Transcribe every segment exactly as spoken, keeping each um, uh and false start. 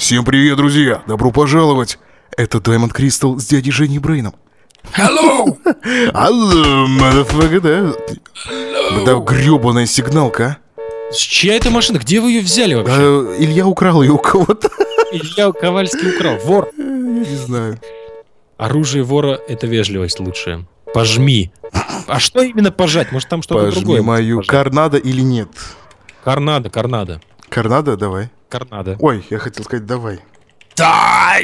Всем привет, друзья! Добро пожаловать! Это Diamond Crystal с дядей Женей Брейном. Hello! Алло, motherfucker, да? Да гребаная сигналка, С чья это машина? Где вы ее взяли а? вообще? а Илья украл ее у кого-то. Илья Ковальский украл. Вор. Я не знаю. Оружие вора — это вежливость лучшая. Пожми. А что именно пожать? Может, там что-то Пожми другое? мою карнадо или нет? Карнадо, карнадо. Карнадо, давай. Карнадо. Ой, я хотел сказать давай. Дай!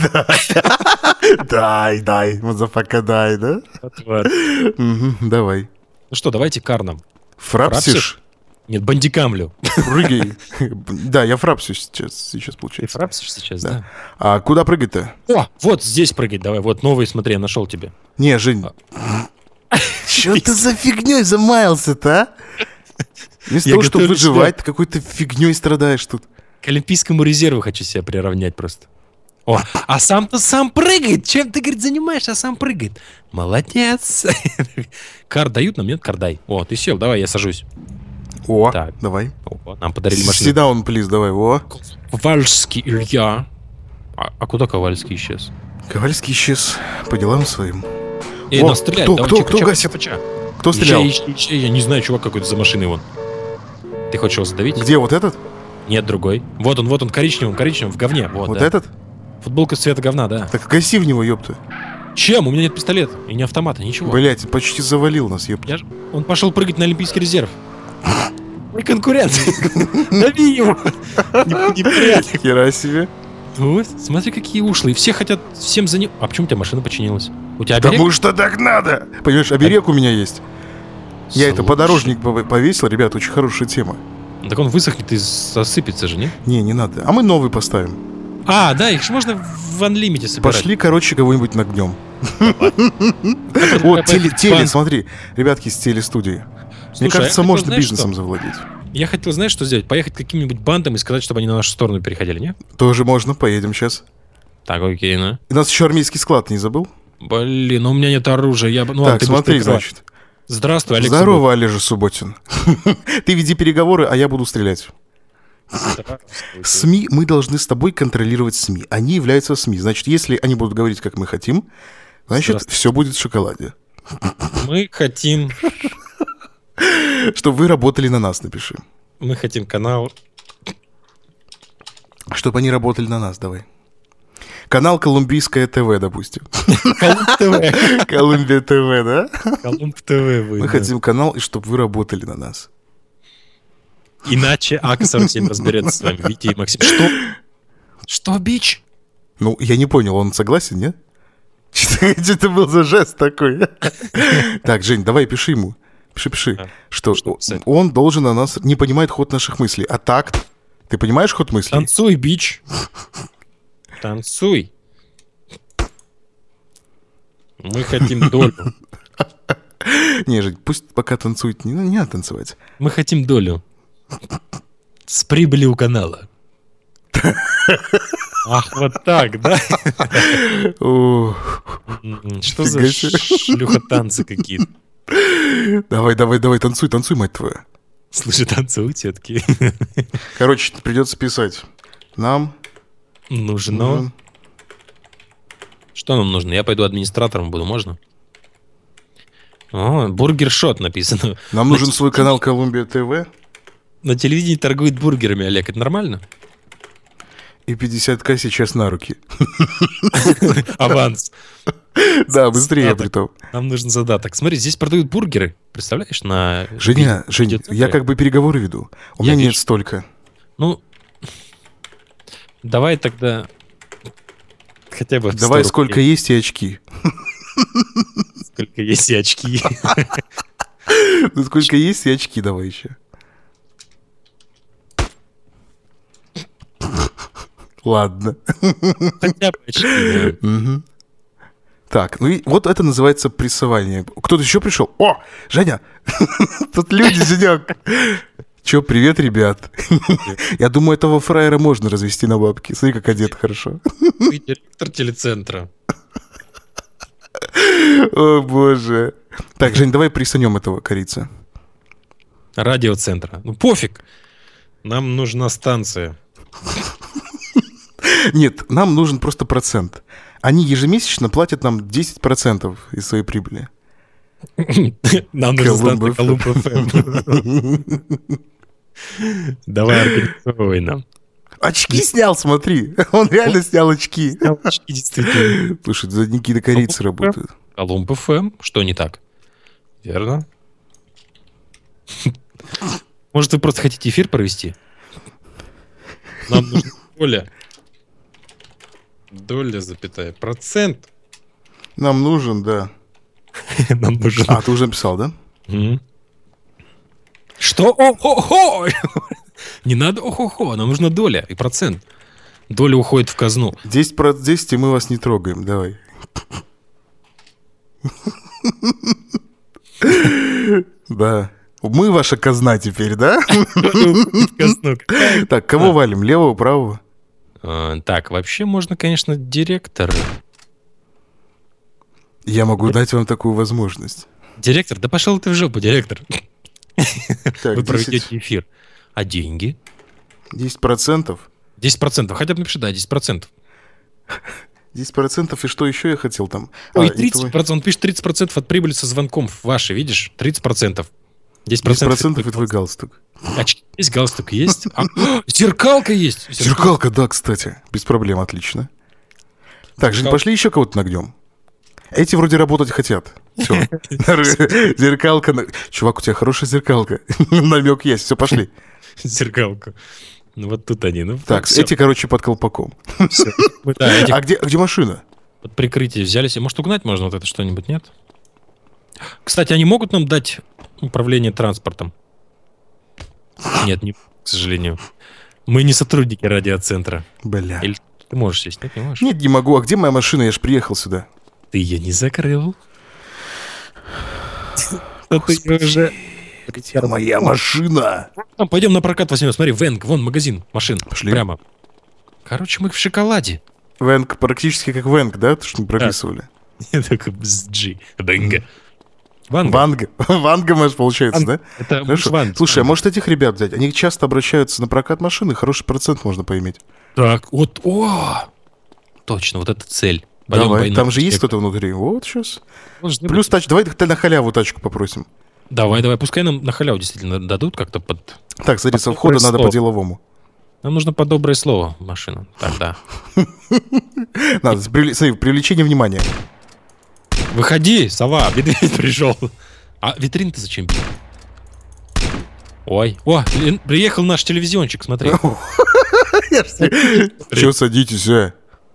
Дай, дай, мазафака, дай, да? Мгм, давай. Ну что, давайте карном. Фрапсишь? Нет, бандикамлю. Прыгай. Да, я фрапсю сейчас, сейчас Ты получается. фрапсишь сейчас, Да. да? А куда прыгать-то? О, вот здесь прыгать давай. Вот новый, смотри, я нашел тебе. Не, Жень. Чё ты за фигней замаялся-то, а? Вместо Я того, чтобы готовлю выживать, ты какой-то фигней страдаешь тут. К Олимпийскому резерву хочу себя приравнять просто. О, а сам-то сам прыгает. Чем ты, говорит, занимаешься, а сам прыгает. Молодец. Кар дают нам, нет? Кар дай. О, ты сел, давай, я сажусь. О, Так. давай. О, нам подарили машину. Sit down, please, давай, о. Ковальский Илья. А, а куда Ковальский исчез? Ковальский исчез по делам своим. Эй, О, нас стреляют. кто, Давай, кто, чапа, кто чапа, гасит? чапа, чапа. Кто стрелял? Ищи, ищи, ищи. Я не знаю, чувак какой-то за машиной вон. Ты хочешь его задавить? Где, вот этот? Нет, другой. Вот он, вот он, коричневым, коричневым, в говне. Вот, Вот да. этот? Футболка цвета говна, да. Так гаси в него, ёпта. Чем? У меня нет пистолета и не автомата, ничего. Блять, почти завалил нас, ёпта. Я ж... Он пошел прыгать на Олимпийский резерв. Мой конкурент. Дави его. Неприятно. Хера себе. Вот, смотри, какие ушлые. Все хотят всем за ним. А почему у тебя машина починилась? У тебя оберег? Потому что так надо. Понимаешь, оберег у меня есть. Я это Слушай. подорожник пов- повесил, ребят, очень хорошая тема. Так он высохнет и засыпется же, не? Не, не надо. А мы новый поставим. А, да, их же можно в Unlimited собирать. Пошли, короче, кого-нибудь нагнем. Вот, теле, теле, смотри. Ребятки из телестудии. Мне Слушай, а кажется, я хотел, можно знаешь, бизнесом что? завладеть. Я хотел, знаешь, что сделать? Поехать к каким-нибудь бандам и сказать, чтобы они на нашу сторону переходили, не? Тоже можно, поедем сейчас. Так, окей, ну. И у нас еще армейский склад, не забыл? Блин, ну у меня нет оружия. Я... бы- Ну, ладно, Так, ты будешь смотри, прикрывать. значит. Здравствуй, Олег. Здорово, Олежа Субботин. Ты веди переговоры, а я буду стрелять. Субботин. СМИ, мы должны с тобой контролировать СМИ. Они являются СМИ. Значит, если они будут говорить, как мы хотим, значит, Здравствуйте. все будет в шоколаде. Мы хотим... Чтобы вы работали на нас, напиши. Мы хотим канал... Чтобы они работали на нас, давай. Канал Колумбийское ТВ, допустим. Колумб ТВ. Колумбия ТВ, да? Колумб ТВ. вы, Мы да. хотим канал, и чтобы вы работали на нас. Иначе АК сорок семь разберется с вами. Витя и Максим. Что? Что, бич? Ну, я не понял, он согласен, нет? Что это был за жест такой? Так, Жень, давай пиши ему. Пиши, пиши. А, Что что писать? он должен на нас... Не понимает ход наших мыслей. А так... Ты понимаешь ход мыслей? Танцуй, бич. Танцуй. Мы хотим долю. Не, Жень, пусть пока танцует. Не, не надо танцевать. Мы хотим долю. С прибыли у канала. Ах, вот так, да? О, М, Что за Фига себе. шлюха-танцы какие-то? Давай, давай, давай, танцуй, танцуй, мать твоя. Слушай, танцуй, тетки. Короче, придется писать. Нам Нужно... нужен... Что нам нужно? Я пойду администратором буду, можно? О, бургер-шот написано. Нам нужен свой канал Колумбия ТВ На телевидении торгуют бургерами, Олег. Это нормально? и пятьдесят тысяч сейчас на руки. Аванс. Да, быстрее Задаток. притом. Нам нужен задаток. Смотри, здесь продают бургеры. Представляешь, на... Женя, ви- Жень, видеоцентре. я как бы переговоры веду. У Я меня нет вижу. столько. Ну, давай тогда хотя бы... Давай сто сколько рублей. есть и очки. Сколько есть и очки. Ну, сколько есть и очки давай еще. Ладно. Хотя бы очки. да. Мгм. Так, ну и вот это называется прессование. Кто-то еще пришел? О, Женя! Тут люди, Женек. Че, привет, ребят. Я думаю, этого фраера можно развести на бабки. Смотри, как одет хорошо. Ты директор телецентра. О, боже. Так, Жень, давай прессанем этого корица. Радиоцентра. Ну пофиг. Нам нужна станция. Нет, нам нужен просто процент. Они ежемесячно платят нам десять процентов из своей прибыли. Нам нужно станция Колумб эф эм. Давай организовывай нам. Очки снял, смотри. Он реально снял очки. Снял очки, действительно. Слушай, за Никита корейцы работают. Колумб эф эм? Что не так? Верно? Может, вы просто хотите эфир провести? Нам нужна доля. Доля, запятая. Процент. Нам нужен, да. Нам нужен. А, ты уже написал, да? М. Что? О-хо-хо! Не надо о-хо-хо, нам нужна доля и процент. Доля уходит в казну. десять про десять, и мы вас не трогаем. Давай. Да. Мы ваша казна теперь, да? Так, кого валим? Левого, правого? А, Так, вообще можно, конечно, директора. Я могу дать вам такую возможность. Директор? Да пошел ты в жопу, директор. Так, Вы десять проведете эфир. А деньги? десять процентов. десять процентов. Хотя бы напиши, да, десять процентов. десять процентов, и что еще я хотел там? Ой, А, и тридцать твой- процентов. Он пишет тридцать процентов от прибыли со звонком ваши, видишь? тридцать процентов. десять десять процентов. процентов и твой галстук. Очки есть, галстук есть. А, зеркалка есть. Зеркалка, да, кстати. Без проблем, отлично. Так, Жень, Зеркал- пошли еще кого-то нагнем. Эти вроде работать хотят. Все. Зеркалка. на- Чувак, у тебя хорошая зеркалка. Намек есть. Все, пошли. Зеркалка. Ну вот тут они. Ну, Так, всё. эти, короче, под колпаком. Всё. Мы, да, этих А где, а где машина? под прикрытие взялись. Может, угнать можно вот это что-нибудь, нет? Кстати, они могут нам дать управление транспортом? Нет, не, к сожалению. Мы не сотрудники радиоцентра. Бля. Или ты можешь сесть? Нет, не можешь. Нет, не могу. А где моя машина? Я ж приехал сюда. Ты ее не закрыл. А ты уже... Где моя машина? Там, пойдем на прокат возьмем. Смотри, Венг, вон магазин машин. Пошли. Прямо. Короче, мы в шоколаде. Венг практически как Венг, да? То, что мы прописывали. Только с G. Венга. Ванга. Ванга. Ванга, может, получается, да? Это Хорошо. Ванг. Слушай, а может этих ребят взять? Они часто обращаются на прокат машины, хороший процент можно поиметь. Так, вот, о! Точно, вот это цель. Пойдем, Давай, пойдем. там же есть кто-то внутри. Вот сейчас. Должны Плюс быть. тач, давай тогда на халяву тачку попросим. Давай, давай, пускай нам на халяву действительно дадут как-то под... Так, смотри, со Под входа надо слово. по-деловому. Нам нужно под доброе слово машину. Так, да. Надо, с привле- смотри, привлечение внимания. Выходи, сова, медведь пришел. А витрины-то зачем? Ой, о, ли- приехал наш телевизиончик, смотри. Че садитесь, а?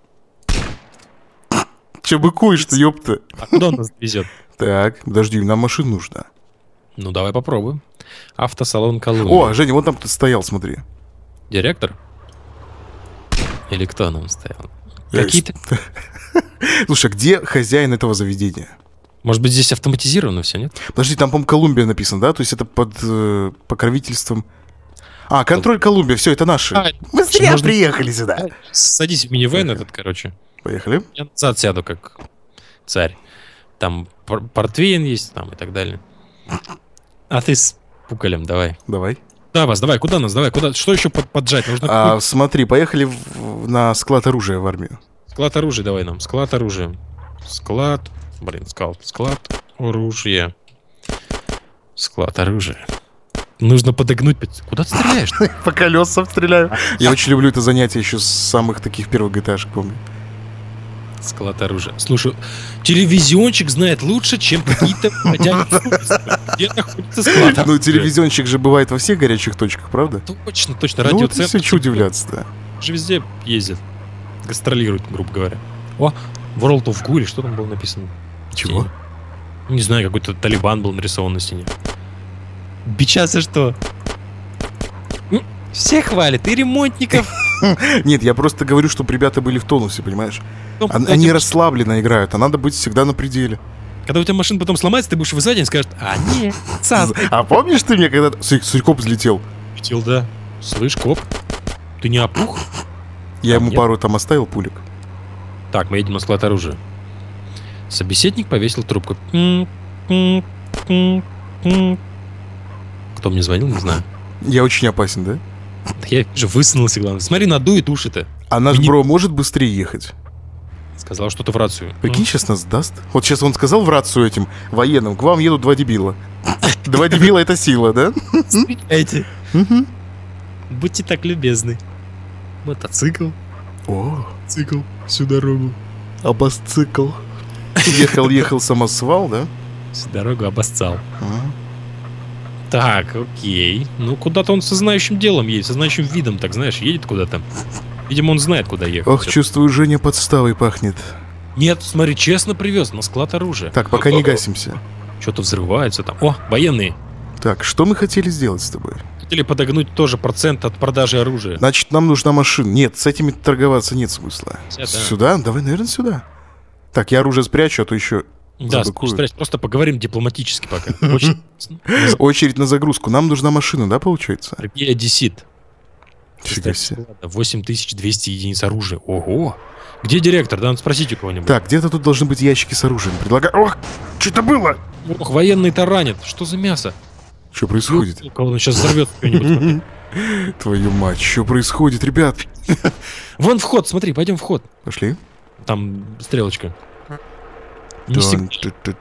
Че быкуешь-то, ёпта? А куда он нас везет? Так, подожди, нам машина нужна. Ну, давай попробуем. Автосалон Колумбия. О, Женя, вон там кто стоял, смотри. Директор? Или кто нам стоял? Я Какие-то... Слушай, а где хозяин этого заведения? Может быть, здесь автоматизировано все, нет? Подожди, там, по-моему, Колумбия написано, да? То есть это под э, покровительством... А, контроль Колумбия, все, это наши. А, Мы зря можно- приехали сюда. Садись в минивэн этот, короче. Поехали. Я назад сяду, как царь. Там пор- портвейн есть, там и так далее. А ты с пукалем, давай. Давай. Да, вас, давай, куда нас, давай, куда, что еще под- поджать? Нужно А, какой- смотри, поехали в- на склад оружия в армию. склад оружия давай нам, склад оружия. Склад, блин, склад, склад оружия. Склад оружия. Нужно подогнуть... пят- Куда ты стреляешь? По колесам стреляю. Я очень люблю это занятие еще с самых таких первых джи ти эй-шек, помню. Склад оружия. Слушай, телевизиончик знает лучше, чем какие-то дядьки. Где находится склад Ну, оружия? телевизионщик же бывает во всех горячих точках, правда? Точно, точно, Ну, вот и радиоцентр. все, что удивляться, да. же везде ездят. Гастролируют, грубо говоря. О, World of Goo, или что там было написано? Чего? Стене. Не знаю, какой-то Талибан был нарисован на стене. Бичаться что? М, Все хвалят, и ремонтников. Нет, я просто говорю, чтобы ребята были в тонусе, понимаешь? Потом, Они когда, у они тебя, расслабленно играют, а надо быть всегда на пределе. когда у тебя машина потом сломается, ты будешь вызывать, они скажут, а нет, сам А помнишь ты мне, когда Су- Сурькоп взлетел? хотел, да. Слышь, коп, ты не опух? Я А, ему нет? пару там оставил пулек. Так, мы едем на склад оружия. Собеседник повесил трубку. М, м, м, м. Кто мне звонил, не знаю. Я очень опасен, да? Я же высунулся, главное. Смотри, надует уши-то. А наш Не- бро может быстрее ехать? Сказал что-то в рацию. Прикинь, сейчас нас сдаст. Вот сейчас он сказал в рацию этим военным, к вам едут два дебила. Два дебила — это сила, да? Эти. Мгм. Будьте так любезны. Мотоцикл. О, Цикл. Всю дорогу. обосцикл. Ехал, ехал самосвал, да? Всю дорогу обоссал. А. Так, окей. Ну, куда-то он со знающим делом едет, со знающим видом, так знаешь, едет куда-то. Видимо, он знает, куда ехать. Ох, чувствую, Женя подставой пахнет. Нет, смотри, честно привез на склад оружия. Так, пока не гасимся. Что-то взрывается там. О, военные. Так, что мы хотели сделать с тобой? Хотели подогнуть тоже процент от продажи оружия. Значит, нам нужна машина. Нет, с этими торговаться нет смысла. Сюда. Сюда? Давай, наверное, сюда. Так, я оружие спрячу, а то еще Да, забыкуют. стараюсь, просто поговорим дипломатически пока. Очень... Очередь на загрузку. Нам нужна машина, да, получается? Сергей Одессит. Фига себе. восемь тысяч двести единиц оружия. Ого! Где директор? Да, спросите у кого-нибудь. Так, где-то тут должны быть ящики с оружием. Предлагаю... Ох, что это было? Ох, военный таранит. Что за мясо? Что происходит? У кого он сейчас взорвет что-нибудь. Твою мать, что происходит, ребят? Вон вход, смотри, пойдем в вход. Пошли. Там стрелочка. Не сиг-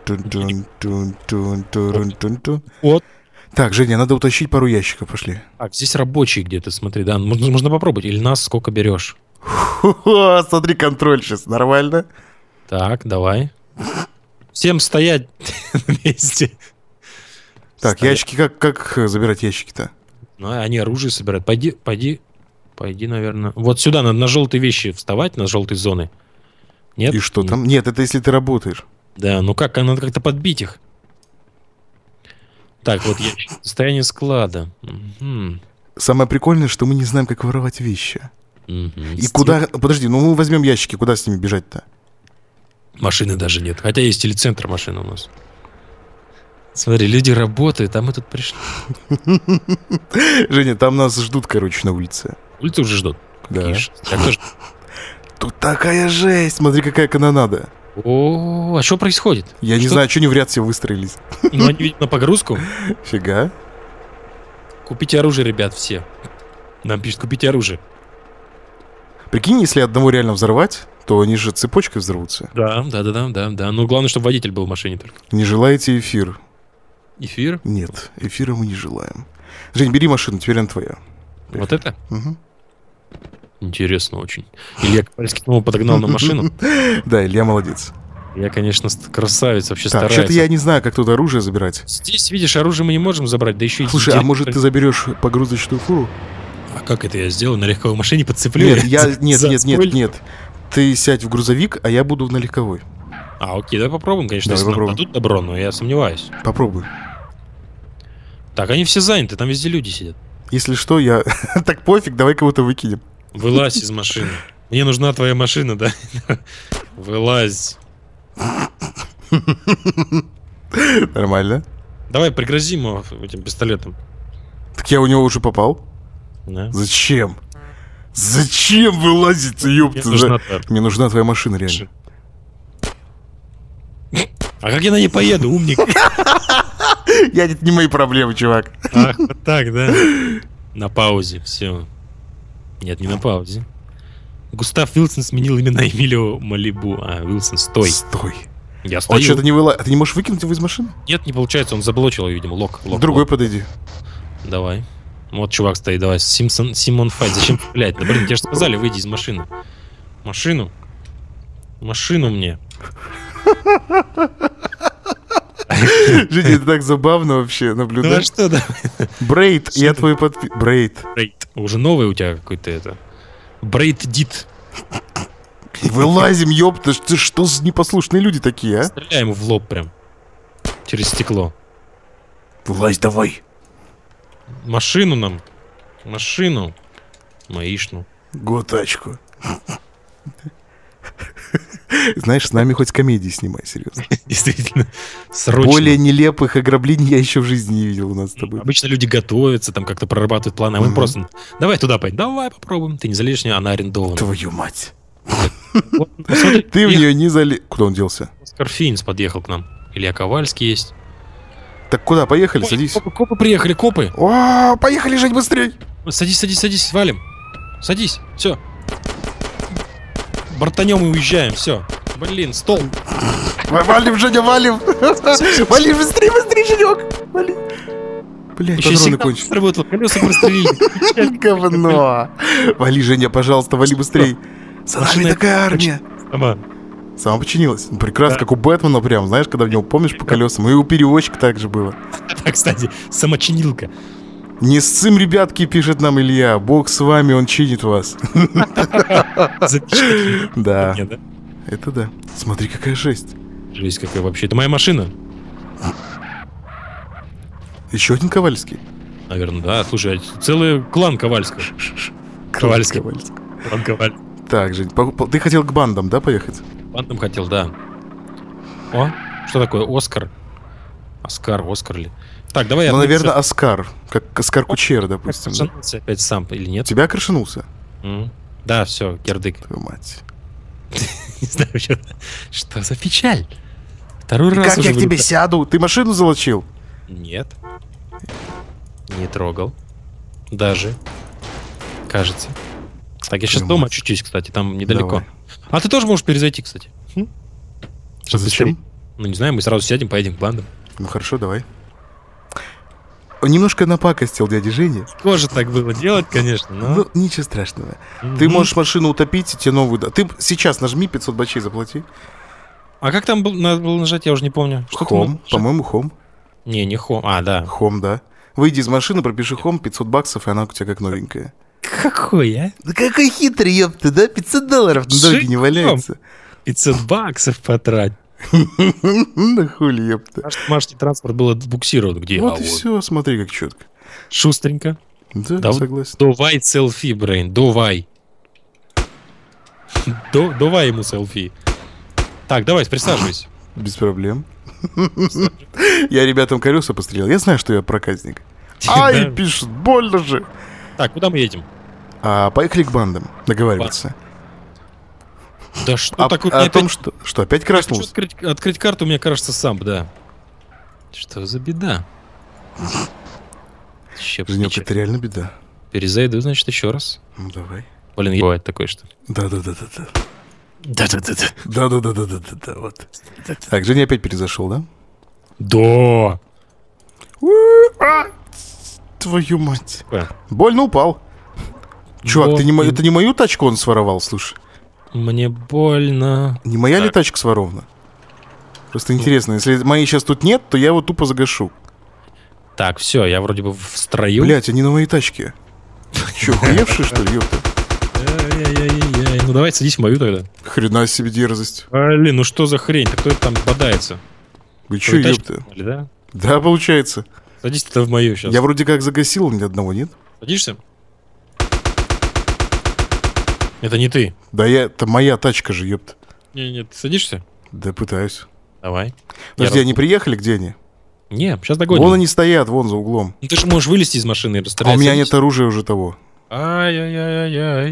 Тун-тун-тун-тун-тун-тун-тун-тун. Вот. Так, Женя, надо утащить пару ящиков, пошли. Так, здесь рабочие где-то, смотри, да. Можно, можно попробовать. Или нас сколько берешь? Хо-хо, смотри, контроль сейчас, нормально? Так, давай. Всем стоять на месте. Так, Стоять. ящики, как, как забирать ящики-то? Ну, они оружие собирают. Пойди, пойди, пойди, наверное. Вот сюда, надо на желтые вещи вставать, на желтые зоны. Нет? И что Нет. там? Нет, это если ты работаешь. Да, ну как, надо как-то подбить их. Так, вот я... состояние склада. Мгм. Самое прикольное, что мы не знаем, как воровать вещи. Мгм. И Стил- куда... Подожди, ну мы возьмем ящики, куда с ними бежать-то? Машины даже нет. Хотя есть телецентр машин у нас. Смотри, люди работают, а мы тут пришли. Женя, там нас ждут, короче, на улице. Улицы уже ждут. Да. Какие ж- Я тоже- Тут такая жесть, смотри, какая канонада. О, а что происходит? Я не Что? знаю, что они в ряд все выстроились. Ну, они, видимо, на погрузку. Фига. Купите оружие, ребят, все. Нам пишут, купите оружие. Прикинь, если одного реально взорвать, то они же цепочкой взорвутся. Да, да, да, да, да, да. Ну, главное, чтобы водитель был в машине только. Не желаете эфир? Эфир? Нет, эфира мы не желаем. Жень, бери машину, теперь она твоя. Вот это? Мгм. Интересно очень. Илья Ковальский снова подогнал на машину. Да, Илья молодец. Я, конечно, ст- красавец, вообще Так, стараюсь. что-то я не знаю, как тут оружие забирать. Здесь, видишь, оружие мы не можем забрать, да еще и... Слушай, а директор- может ты заберешь погрузочную фуру? А как это я сделаю? На легковой машине подцеплю? Нет, я... Нет, За нет, нет, спойлер? нет. Ты сядь в грузовик, а я буду на легковой. А, окей, давай попробуем, конечно, Давай если нам попробуем. дадут добро, но я сомневаюсь. Попробуй. Так, они все заняты, там везде люди сидят. Если что, я... Так пофиг, давай кого-то выкинем. Вылазь из машины. Мне нужна твоя машина, да? Вылазь. Нормально. Давай пригрозим его этим пистолетом. Так я у него уже попал. Да? Зачем? Зачем вылазить, ёпта? Мне нужна да? твоя- Мне нужна твоя машина, реально. А как я на ней поеду, умник? Я, это не мои проблемы, чувак. Ах, вот так, да? На паузе, все. Нет, не на паузе. Густав Вилсон сменил имена Эмилио Малибу. А, Вилсон, стой. Стой. Я Он стою. что-то не вылазит. Ты не можешь выкинуть его из машины? Нет, не получается, он заблочил его, видимо. Лок, лок. Другой лок. подойди. Давай. Вот чувак стоит, давай. Симсон, Симон Файт. Зачем стрелять? Да блин, тебе же сказали, выйди из машины. Машину. Машину мне. Женя, это так забавно вообще Ну а наблюдать. что, да? Брейд, я Что твой подпи... Брейд. Брейд. Уже новый у тебя какой-то это. Брейд Дит. Вылазим, ёпта. Ты что за непослушные люди такие, а? Стреляй ему в лоб прям. Через стекло. Вылазь давай. Машину нам. Машину. Маишну. Го тачку. Знаешь, с нами хоть комедии снимай, серьезно. Действительно. Срочно. Более нелепых ограблений я еще в жизни не видел у нас с тобой. Обычно люди готовятся, там как-то прорабатывают планы, а мы Мгм. просто... Давай туда пойдем. Давай попробуем. Ты не залезешь в нее, она арендована. Твою мать. Вот, посмотри, Ты в приехал нее не залез. Куда он делся? Оскар Финс подъехал к нам. Илья Ковальский есть. Так куда? Поехали, Ой, садись. Копы, копы приехали, копы. О, поехали, Жень, быстрей. Садись, садись, садись, валим. Садись, все. бортанем и уезжаем, все. Блин, стол. Валим, Женя, валим. Вали, быстрее, быстрее, Женек. Вали. Блядь, Еще патроны сигнал кончились. сработал, колеса прострелили. Говно. Вали, Женя, пожалуйста, вали быстрей. За нами Машина- такая армия. Сама. Сама починилась. Ну, прекрасно, Да. как у Бэтмена прям, знаешь, когда в него, помнишь, по колесам. И у перевозчика так же было. Да, кстати, самочинилка. Не ссым, ребятки, пишет нам Илья. Бог с вами, он чинит вас. Запечатали. Да, Не, да? это да. Смотри, какая жесть. Жесть какая вообще. Это моя машина. Еще один Ковальский. Наверное, да. Слушай, а целый клан Ковальского. Ковальский. Ковальский. Клан Ковальский. Так, Жень, по- по- ты хотел к бандам, да, поехать? Бандом хотел, да. О, что такое? Оскар? Оскар, Оскар ли? Так, давай я... Ну, отметил- наверное, Оскар. Как Оскар Кучера, допустим. да? Крашанулся опять сам или нет? Тебя крашанулся? М. Да, все, кирдык. Твою мать. Не знаю, что, что за печаль. Второй раз Как уже я к тебе вылетаю. сяду? Ты машину залочил? Нет. Не трогал. Даже. Кажется. Так, я сейчас Твою дома мать. очутись, кстати, там недалеко. Давай. А ты тоже можешь перезайти, кстати. М? Чтоб Зачем? быстрее. Ну, не знаю, мы сразу сядем, поедем к бандам. Ну хорошо, давай. Он немножко напакостил дяде Жене. Тоже так было делать, конечно, но... Ну, ничего страшного. Мгм. Ты можешь машину утопить, и тебе новую... да- Ты сейчас нажми пятьсот бачей, заплати. А как там был- надо было нажать, я уже не помню. Что там Хом, надо нажать? по-моему, хом. Не, не хом. А, да. Хом, да. Выйди из машины, пропиши хом, пятьсот баксов, и она у тебя как новенькая. Какой, а? Да какой хитрый, ёпта, да? пятьсот долларов на дороге не Шиком. валяется. пятьсот баксов потрать. Да хули, ёпта. Наш домашний транспорт был отбуксирован. Где? Вот А, и все, смотри, как четко. Шустренько. Да, Да, согласен. Давай селфи, Брейн, давай. До- Давай ему селфи. Так, давай, присаживайся. Без проблем. Я ребятам колеса пострелял. Я знаю, что я проказник. Ай, Да. пишут, больно же. Так, куда мы едем? А, поехали к бандам договариваться. Да что А, такое? о Мне том, опять- что... Что, опять Хочу краснулся? открыть, открыть карту, мне кажется, сам, да. Что за беда? Еще Женек, это реально беда. Перезайду, значит, еще раз. Ну, давай. Блин, я- бывает такое, что... Да-да-да-да-да. Да-да-да-да. Да-да-да-да-да-да, вот. Так, Женя опять перезашел, да? Да. А, твою мать. Э, Больно упал. Чувак, ты не, мо- Больно. это не мою тачку он своровал, слушай. Мне больно. Не моя ли Так. тачка сворована? Просто интересно, если моей сейчас тут нет, то я его тупо загашу. Так, все, я вроде бы в строю. Блять, они на моей тачке. Че, хуевший, что ли, ёпта? Ай-яй-яй-яй. Ну давай садись в мою тогда. Хрена себе дерзость. Блин, ну что за хрень? Кто это там бодается? Вы че, Твою тачку ёпта? сломали, да? Да, получается. Садись ты в мою сейчас. Я вроде как загасил, ни одного нет. Садишься? Это не ты. Да я, это моя тачка же, ёпта. Не, нет, ты садишься? Да пытаюсь. Давай. Подожди, Я они приехали? Где они? Не, сейчас догоним. Вон они стоят, вон за углом. Ну ты же можешь вылезти из машины и А расстрелять. у меня Садись. нет оружия уже того. Ай-яй-яй-яй.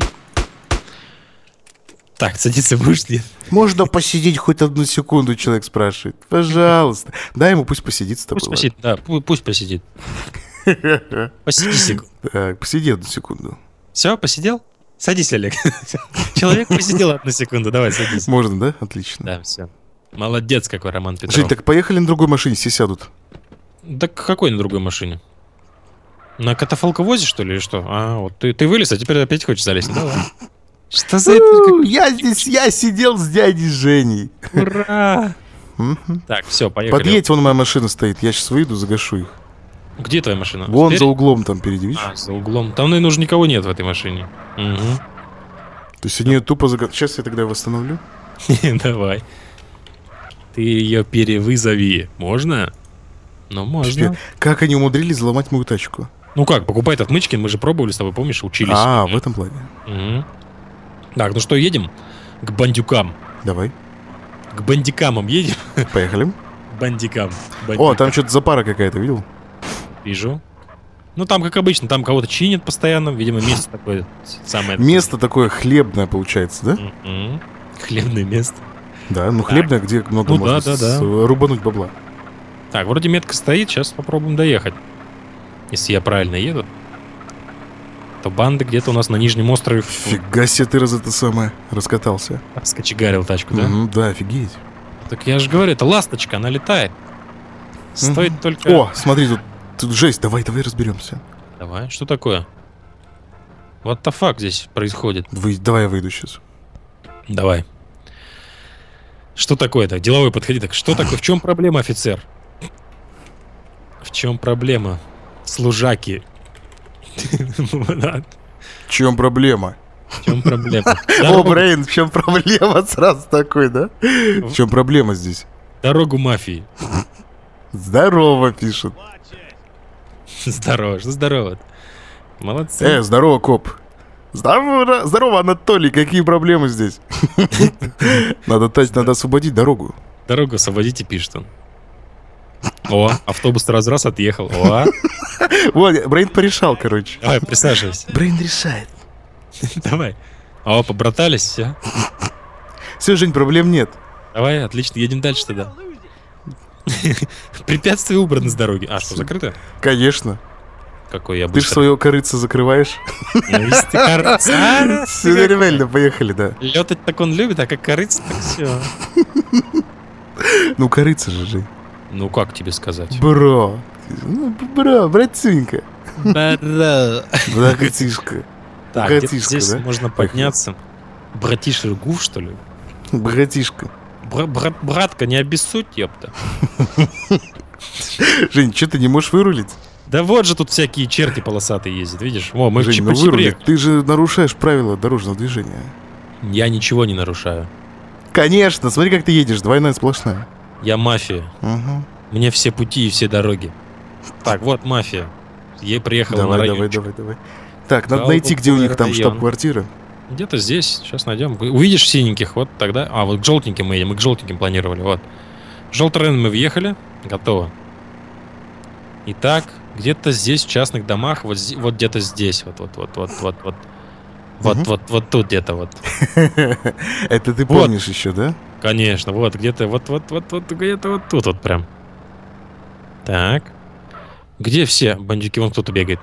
Так, садиться будешь, нет? Можно посидеть хоть одну секунду, человек спрашивает. Пожалуйста. Дай ему пусть посидит с тобой. Пусть посидит, да, пу- пусть посидит. Посиди секунду. ладно? Так, посиди одну секунду. Все, посидел? Садись, Олег. Человек посидел одну секунду, давай, садись. Можно, да? Отлично. Да, все. Молодец какой, Роман Петров. Жень, так поехали на другой машине, все сядут. Да какой на другой машине? На катафалковозе, что ли, или что? А, вот ты, ты вылез, а теперь опять хочешь залезть. Давай. Что за это? У, Я здесь, я сидел с дядей Женей. Ура! Мгм. Так, все, поехали. Подъедь, вон моя машина стоит. Я сейчас выйду, загашу их. Где твоя машина? Вон Теперь? за углом там впереди, видишь? А, за углом. Там, наверное, уже никого нет в этой машине. Угу. То есть они ее тупо загашу. Сейчас я тогда восстановлю. Давай. Ты ее перевызови. Можно? Ну, можно. Теперь, как они умудрились взломать мою тачку? Ну как, покупай этот Мычкин, мы же пробовали с тобой, помнишь, учились. А, в этом плане. Мгм. Так, ну что, едем к бандюкам. Давай, К бандикамам едем? поехали. Бандикам. О, Бандикам. там что-то запара какая-то, видел? Вижу. Ну, там, как обычно, там кого-то чинят постоянно. Видимо, место такое самое... Место такое хлебное получается, да? Мгм. Хлебное место. Да, ну хлебное, где много Ну можно да, да, с- да. рубануть бабла. Так, вроде метка стоит, сейчас попробуем доехать. Если я правильно еду. что банды где-то у нас на Нижнем острове Фига себе ты раз это самое раскатался. скочегарил тачку, да? Мгм, да, офигеть. Так я же говорю, это ласточка, она летает. Стоит Мгм. только... О, смотри, тут, тут жесть, давай, давай разберемся. Давай, что такое? What the fuck здесь происходит? Вы, давай я выйду сейчас. Давай. Что такое-то? Деловой подходи. Так что такое? В чем проблема, офицер? В чем проблема? Служаки. В В чем проблема? чем проблема? О, Дорогу- Брейн, в чем проблема? Сразу такой, да? В чем проблема здесь? Дорогу мафии. Здорово, пишет. Здорово, что здорово. Молодцы. Э, здорово, коп. Здорово, здорово, Анатолий, какие проблемы здесь? Надо, тать, надо освободить дорогу. Дорогу освободите, пишет он. О, автобус раз-раз отъехал. О, Вот, Брейн порешал, короче. давай, присаживайся. Брейн решает. Давай. О, побратались, все. Все, Жень, проблем нет. Давай, отлично, едем дальше тогда. Препятствие убрано с дороги. А, что, закрыто? Конечно. Какой я Ты ж быстрый. свое корыце закрываешь. Ну, если ты корыца, а, Все нормально, поехали, да. летать так он любит, а как корыца, так все. Ну, корыца же, Жень. Ну, как тебе сказать? Бро. Ну, бро, братюнька. Да-да. Братишка. Так, где-то Братишка, здесь да? можно подняться. Братишка Гуф, что ли? Братишка. Бра- брат, братка, не обессудь, ёпта. Жень, что ты не можешь вырулить? Да вот же тут всякие черти полосатые ездят, видишь? О, мы Жень, чуть ну почти вырули. приехали. Ты же нарушаешь правила дорожного движения. Я ничего не нарушаю. Конечно, смотри, как ты едешь, двойная сплошная. Я мафия. Угу. Мне все пути и все дороги. Так, вот мафия. Ей приехала на Давай, район. давай, давай, давай. Так, надо Галбу найти, где у них там район. штаб-квартира. Где-то здесь, сейчас найдем. Увидишь синеньких, вот тогда. А, вот к желтеньким мы едем, мы к желтеньким планировали, вот. Желтый район мы въехали, готово. Итак, где-то здесь, в частных домах, вот, зи- вот где-то здесь, вот, вот, вот, вот, вот, вот. Вот, Мгм. вот, вот тут где-то вот. Это ты Вот. помнишь еще, да? Конечно, вот где-то, вот, вот, вот, вот, где-то вот тут вот прям. Так. Где все бандюки? Вон кто-то бегает.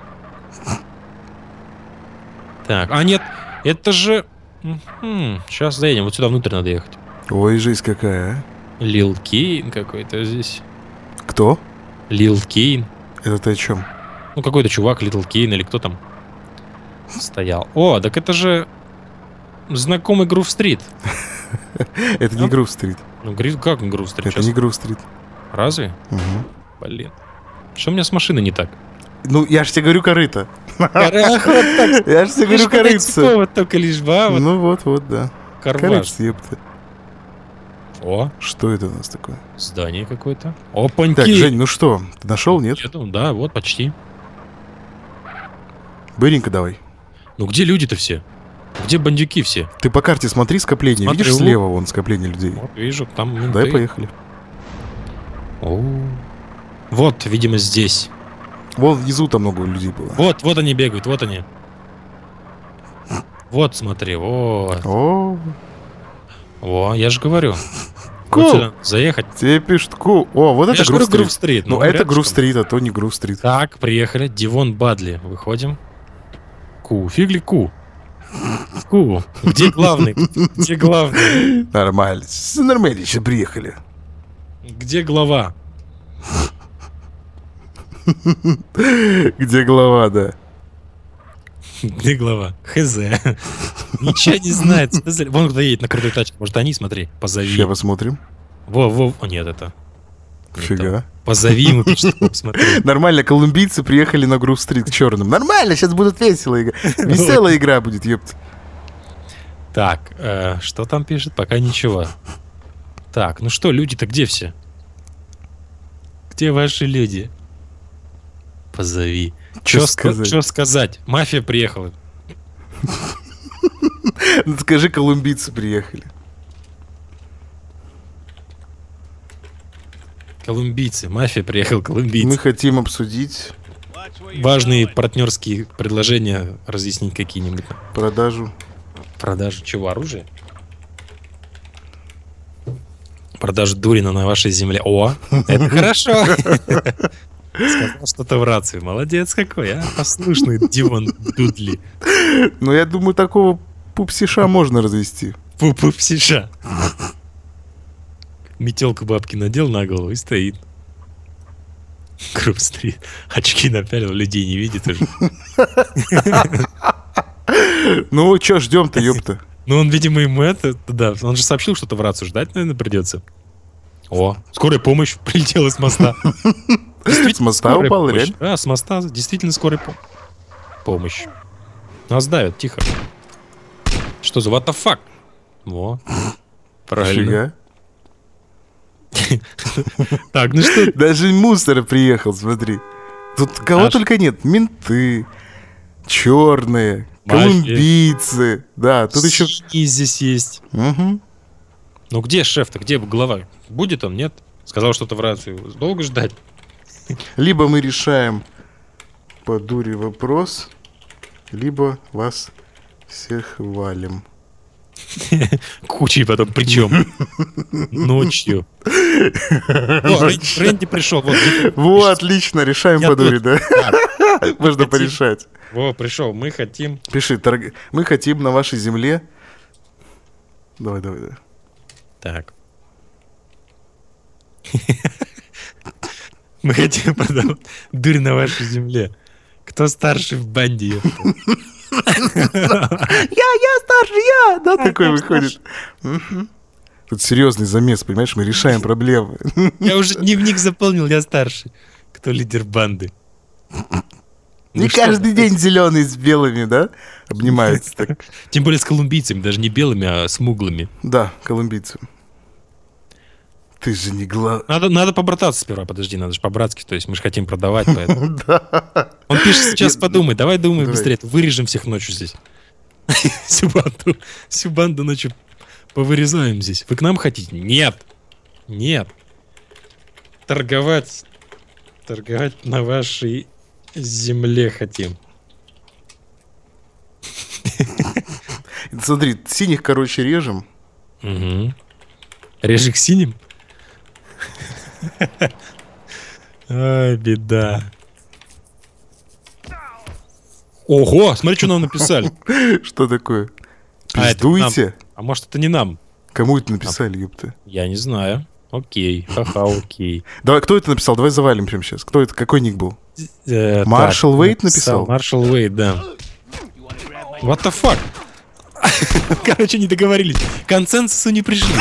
Так, а нет, это же... Сейчас заедем, вот сюда внутрь надо ехать. Ой, жизнь какая, а? Лил Кейн какой-то здесь. Кто? Лил Кейн. Это ты о чем? Ну, какой-то чувак, Литл Кейн или кто там стоял. О, так это же знакомый Грув Стрит. Это не А? Грув-стрит. Ну, Гри- как Грув Стрит? Это Сейчас. не Грув-стрит. Разве? Мгм. Блин. Что у меня с машиной не так? Ну, я ж тебе говорю корыто. Ах, вот так. Я ж тебе говорю корыце. Вот только лишь бы, а, вот Ну вот, вот, да. карваш. Корыце, ёпта. О, Что это у нас такое? здание какое-то. Опаньки. Так, Жень, ну что, ты нашел, нет? Где-то, да, вот почти. Быренько давай. Ну где люди-то все? Где бандюки все? Ты по карте смотри скопление. Смотрю. Видишь слева вон скопление людей? Вот вижу, там менты. Давай поехали. О. Вот, видимо, здесь. Вон внизу там много людей было. Вот, вот они бегают, вот они. Вот, смотри, вот. О, О, я же говорю. Ку. Вот сюда заехать. тебе пишут ку. О, вот Я это же говорю, Грув-стрит. Грув-стрит. Ну, это рядышком. Грув-стрит, а то не Грув-стрит. Так, приехали. Дивон Бадли. Выходим. Ку. Фигли ку. Ку. Где главный? Где главный? Нормально. Все нормально, еще приехали. Где глава? Где глава, да? Где глава? Хз. Ничего не знает. Вон кто едет на крутой тачке. Может, они, смотри, позови. Сейчас посмотрим. Во, во. О, нет, это. не Фига. то. Позови ему, пишет, посмотри. Нормально, колумбийцы приехали на Грув-стрит к черным. Нормально, сейчас будет весело. игра. Веселая игра будет, ёпт. Так, э, что там пишет? Пока ничего. Так, ну что, люди-то где все? Где ваши люди? Позови. Чё Что сказать? сказать? сказать? Мафия приехала. Ну, скажи, колумбийцы приехали. Колумбийцы. Мафия приехал, колумбийцы. Мы хотим обсудить Важные партнерские предложения разъяснить какие-нибудь. продажу. Продажу чего? Оружия? Продажу Дурина на вашей земле. О, это хорошо. Сказал что-то в рацию. Молодец какой, а? Послушный Дивон Дудли. Но я думаю, такого пупсиша можно развести. Пупсиша. Метелку бабки надел на голову и стоит. Груп-стрит. Очки напялил, людей не видит уже. Ну, чё ждем-то, ёпта? Ну, он, видимо, ему это... Да, он же сообщил, что-то в рацию ждать, наверное, придется. О, скорая помощь прилетела с моста. С моста упал, реально? Да, с моста действительно скорая помощь. Нас давят, тихо. Что за what the fuck? Во. Правильно. Так, ну что? Даже мусор приехал, смотри. Тут кого только нет. Менты, черные, колумбийцы. Да, тут еще... И здесь есть. Угу. Ну где шеф-то? Где глава? Будет он, нет? Сказал что-то в рацию. Долго ждать? Либо мы решаем по дуре вопрос, либо вас всех валим. Кучей потом, причем ночью. О, Рэнди пришел. Вот, Во, отлично, решаем по дуре, да? Можно порешать. Во, пришел, мы хотим... Пиши, мы хотим на вашей земле... Давай, давай, давай. Так. Мы хотим продавать дурь на вашей земле. Кто старший в банде? Я, я старший, я! Да, такой выходит. Тут серьезный замес, понимаешь, мы решаем проблемы. Я уже дневник заполнил, я старший. Кто лидер банды? Не каждый день зеленый с белыми, да? Обнимаются так. Тем более с колумбийцами, даже не белыми, а смуглыми. Да, колумбийцы. Ты же не глав... Надо, надо побрататься сперва, подожди, надо же по-братски, то есть мы же хотим продавать, поэтому... Да. Он пишет, сейчас подумай, давай думай быстрее, вырежем всех ночью здесь. Всю банду, всю банду ночью повырезаем здесь. Вы к нам хотите? Нет. Нет. Торговать, торговать на вашей земле хотим. Смотри, синих, короче, режем. Угу. Режек синим? Ай, беда. Ого, смотри, что нам написали. Что такое? А, Пиздуйте. А может, это не нам? Кому это написали, ёпта? Я не знаю. Окей, ха-ха, окей. Давай, кто это написал? Давай завалим прямо сейчас. Кто это? Какой ник был? Маршал Уэйт написал? Маршал Уэйт, да. What the fuck? Короче, не договорились. К консенсусу не пришли.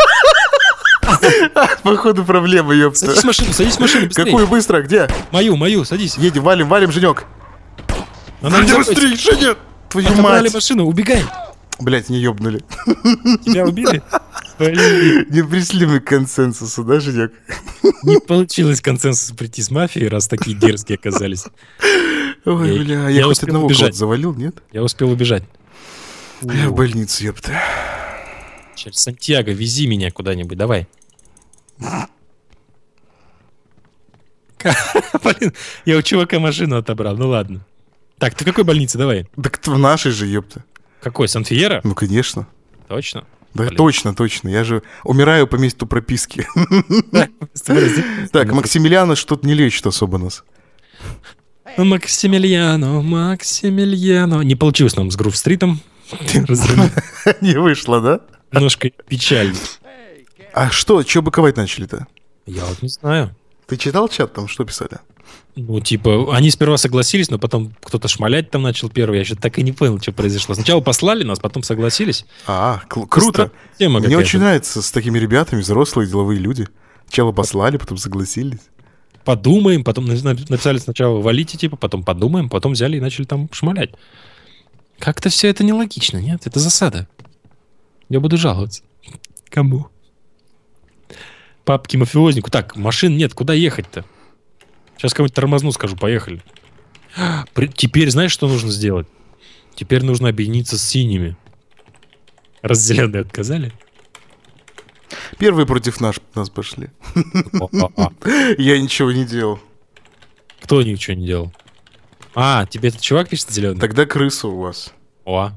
Походу проблема, ёпта. Садись в машину, садись в машину, быстрее. Какую быстро? Где? Мою, мою, садись. Едем, валим, валим, Женек. Она не быстрее, Женя! Твою Отобрали мать. машину, убегай. Блять, не ёбнули. Тебя убили? Не пришли мы к консенсусу, да, Женек? Не получилось консенсусу прийти с мафией, раз такие дерзкие оказались. Ой, я, бля, я, я хоть одного кого-то завалил, нет? Я успел убежать. Я в больницу, ёпта. Сейчас, Сантьяго, вези меня куда-нибудь, давай. Блин, я у чувака машину отобрал, ну ладно. Так, ты в какой больнице, давай? Так в нашей же, ёпта. Какой, Сан-Фьеро? Ну, конечно. Точно? Да, блин. Точно, точно. Я же умираю по месту прописки. Так, Максимилиана что-то не лечит особо нас. Максимилиано, Максимилиано. Не получилось нам с Грув-стритом. Не вышло, да? Немножко печально. А что, что быковать начали-то? Я вот не знаю. Ты читал чат там, что писали? Ну, типа, они сперва согласились, но потом кто-то шмалять там начал первый. Я еще так и не понял, что произошло. Сначала послали нас, потом согласились. А, круто. Мне очень нравится с такими ребятами, взрослые деловые люди. Сначала послали, потом согласились. Подумаем, потом написали сначала валите, типа, потом подумаем, потом взяли и начали там шмалять. Как-то все это нелогично, нет? Это засада. Я буду жаловаться. Кому? Папке мафиознику. Так, машин нет, куда ехать-то? Сейчас кому-нибудь тормозну, скажу, поехали. При... Теперь знаешь, что нужно сделать? Теперь нужно объединиться с синими. Раз зеленые отказали. Первые против нас, нас пошли. Я ничего не делал. Кто ничего не делал? А, тебе этот чувак пишет зеленый? Тогда крыса у вас. О.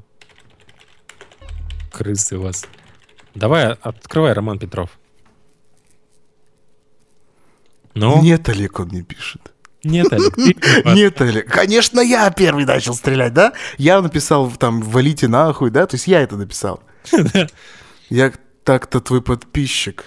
Крысы у вас. Давай, открывай, Роман Петров. Ну? Нет, Олег, он не пишет. Нет, Олег, ты виноват. Нет, Олег. Конечно, я первый начал стрелять, да? Я написал там «валите нахуй», да? То есть я это написал. Я так-то твой подписчик.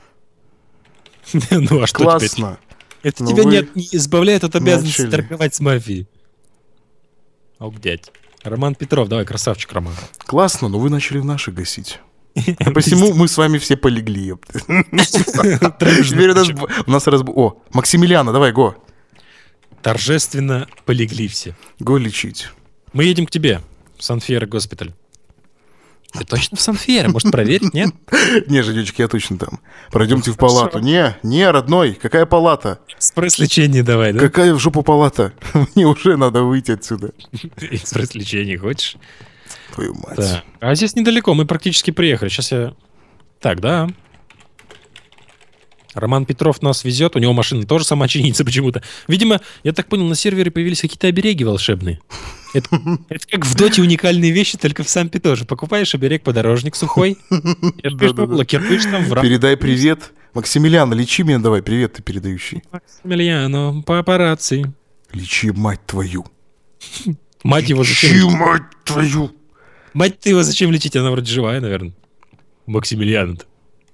Ну, а что теперь? Классно. Это Ну, тебя вы не, от- не избавляет от обязанности начали. торговать с мафией. Ох, дядь. Роман Петров, давай, красавчик, Роман. Классно, но вы начали наши гасить. А посему мы с вами все полегли, ёпта. Теперь у нас, у нас разб... О, Максимилиана, давай, го. Торжественно полегли все. Го лечить. Мы едем к тебе, в Сан-Фьеро госпиталь. Ты точно в Сан-Фьеро? Может, проверить, нет? Не, Женечка, я точно там. Пройдемте в палату. Не, не, родной, какая палата? Экспресс-лечение давай, да? Какая в жопу палата? Мне уже надо выйти отсюда. Экспресс-лечение хочешь? Твою мать. Так. А здесь недалеко, мы практически приехали. Сейчас я... Так, да. Роман Петров нас везет, у него машина тоже сама чинится почему-то. Видимо, я так понял, на сервере появились какие-то обереги волшебные. Это, это как в доте уникальные вещи, только в сампе тоже. Покупаешь оберег подорожник сухой, лакируешь там враг. Передай привет. Максимилиан, лечи меня давай, привет ты передающий. Максимилиано, папарацци. Лечи, мать твою. Мать его Лечи, зачем? мать твою. Мать ты его зачем лечить? Она вроде живая, наверное. Максимилиан-то.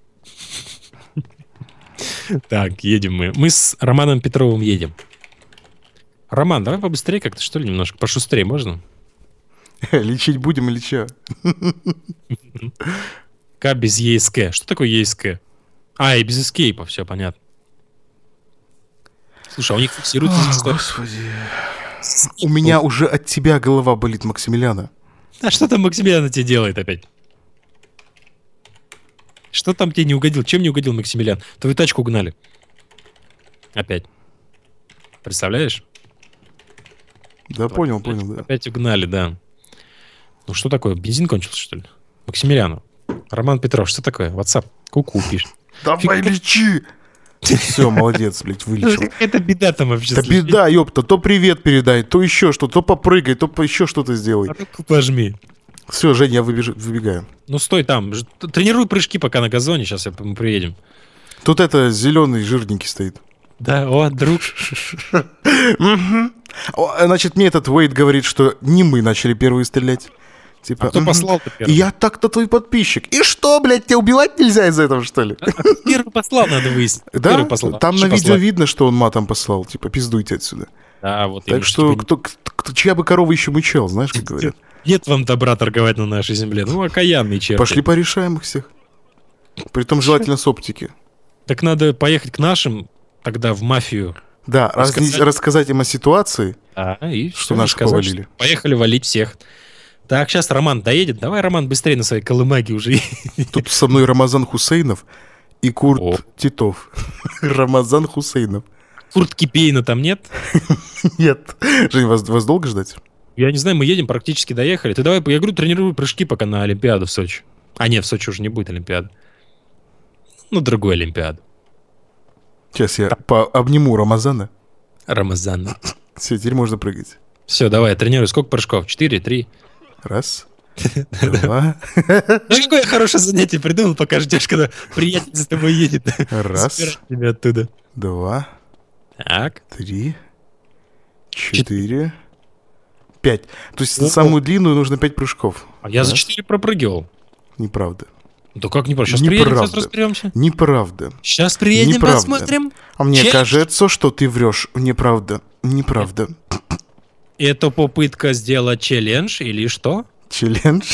Так, едем мы. Мы с Романом Петровым едем. Роман, давай побыстрее как-то, что ли, немножко. Пошустрее можно? Лечить будем или че? К без ЕСК. Что такое ЕСК? А, и без эскейпа, все понятно. Слушай, а у них фиксируется... О, господи. У меня уже от тебя голова болит, Максимилиана. А что там Максимилиан тебе делает опять? Что там тебе не угодил? Чем не угодил Максимилиан? Твою тачку угнали. Опять. Представляешь? Да, понял, понял, да. Опять угнали, да. Ну что такое? Бензин кончился, что ли? Максимилиану. Роман Петров, что такое? WhatsApp. Ку-ку пишет. Давай лечи! Все, молодец, блядь, вылечил. Это беда там вообще. Да беда, ёпта, то привет передай, то еще что, то попрыгай, то по- еще что-то сделай. Руку пожми. Все, Жень, я выбежу, выбегаю. Ну стой там. Ж- Тренируй прыжки пока на газоне. Сейчас я- мы приедем. Тут это зеленый жирненький стоит. Да, о, друг. Мгм. О, Значит, мне этот Уэйд говорит, что не мы начали первые стрелять. Типа, А кто мгм. послал-то И первый? я так-то твой подписчик. И что, блядь, тебя убивать нельзя из-за этого, что ли? Первый послал, надо выяснить. Да, Первый послал. там Что на видео послать? видно, что он матом послал. Типа, пиздуйте отсюда. Да, вот Так именно, что, типа, кто, кто- чья бы корова еще мычал, знаешь, как говорят. нет вам добра торговать на нашей земле. Ну, окаянные черти. Пошли порешаем их всех. Притом желательно с оптики. Так надо поехать к нашим, тогда в мафию. Да, Рассказать. разнес- рассказать им о ситуации, А, и что всё, наших сказать, повалили. что Поехали валить всех. Так, сейчас Роман доедет. Давай, Роман, быстрее на своей колымаге уже. Тут со мной Рамазан Хусейнов и Курт О. Титов. Рамазан Хусейнов. Куртки Пейна там нет? Нет. Жень, вас, вас долго ждать? Я не знаю, мы едем, практически доехали. Ты давай, я говорю, тренируй прыжки пока на Олимпиаду в Сочи. А нет, в Сочи уже не будет Олимпиады. Ну, другой Олимпиаду. Сейчас я по- обниму Рамазана. Рамазан. Все, теперь можно прыгать. Все, давай, тренируй. Сколько прыжков? Четыре, три. Раз, два, Ну, какое хорошее занятие придумал, пока ждешь, когда приятель за тобой едет. раз, Собирать тебя оттуда. два, Так. три, четыре, пять. То есть О. самую длинную нужно пять прыжков. А я за Раз. четыре пропрыгивал. Неправда. Да как не Сейчас приедем, сейчас Неправда. разберемся. Неправда. Сейчас приедем, Неправда. посмотрим. А мне Челлендж. кажется, что ты врешь. Неправда. Неправда. Это попытка сделать челлендж или что? Челлендж.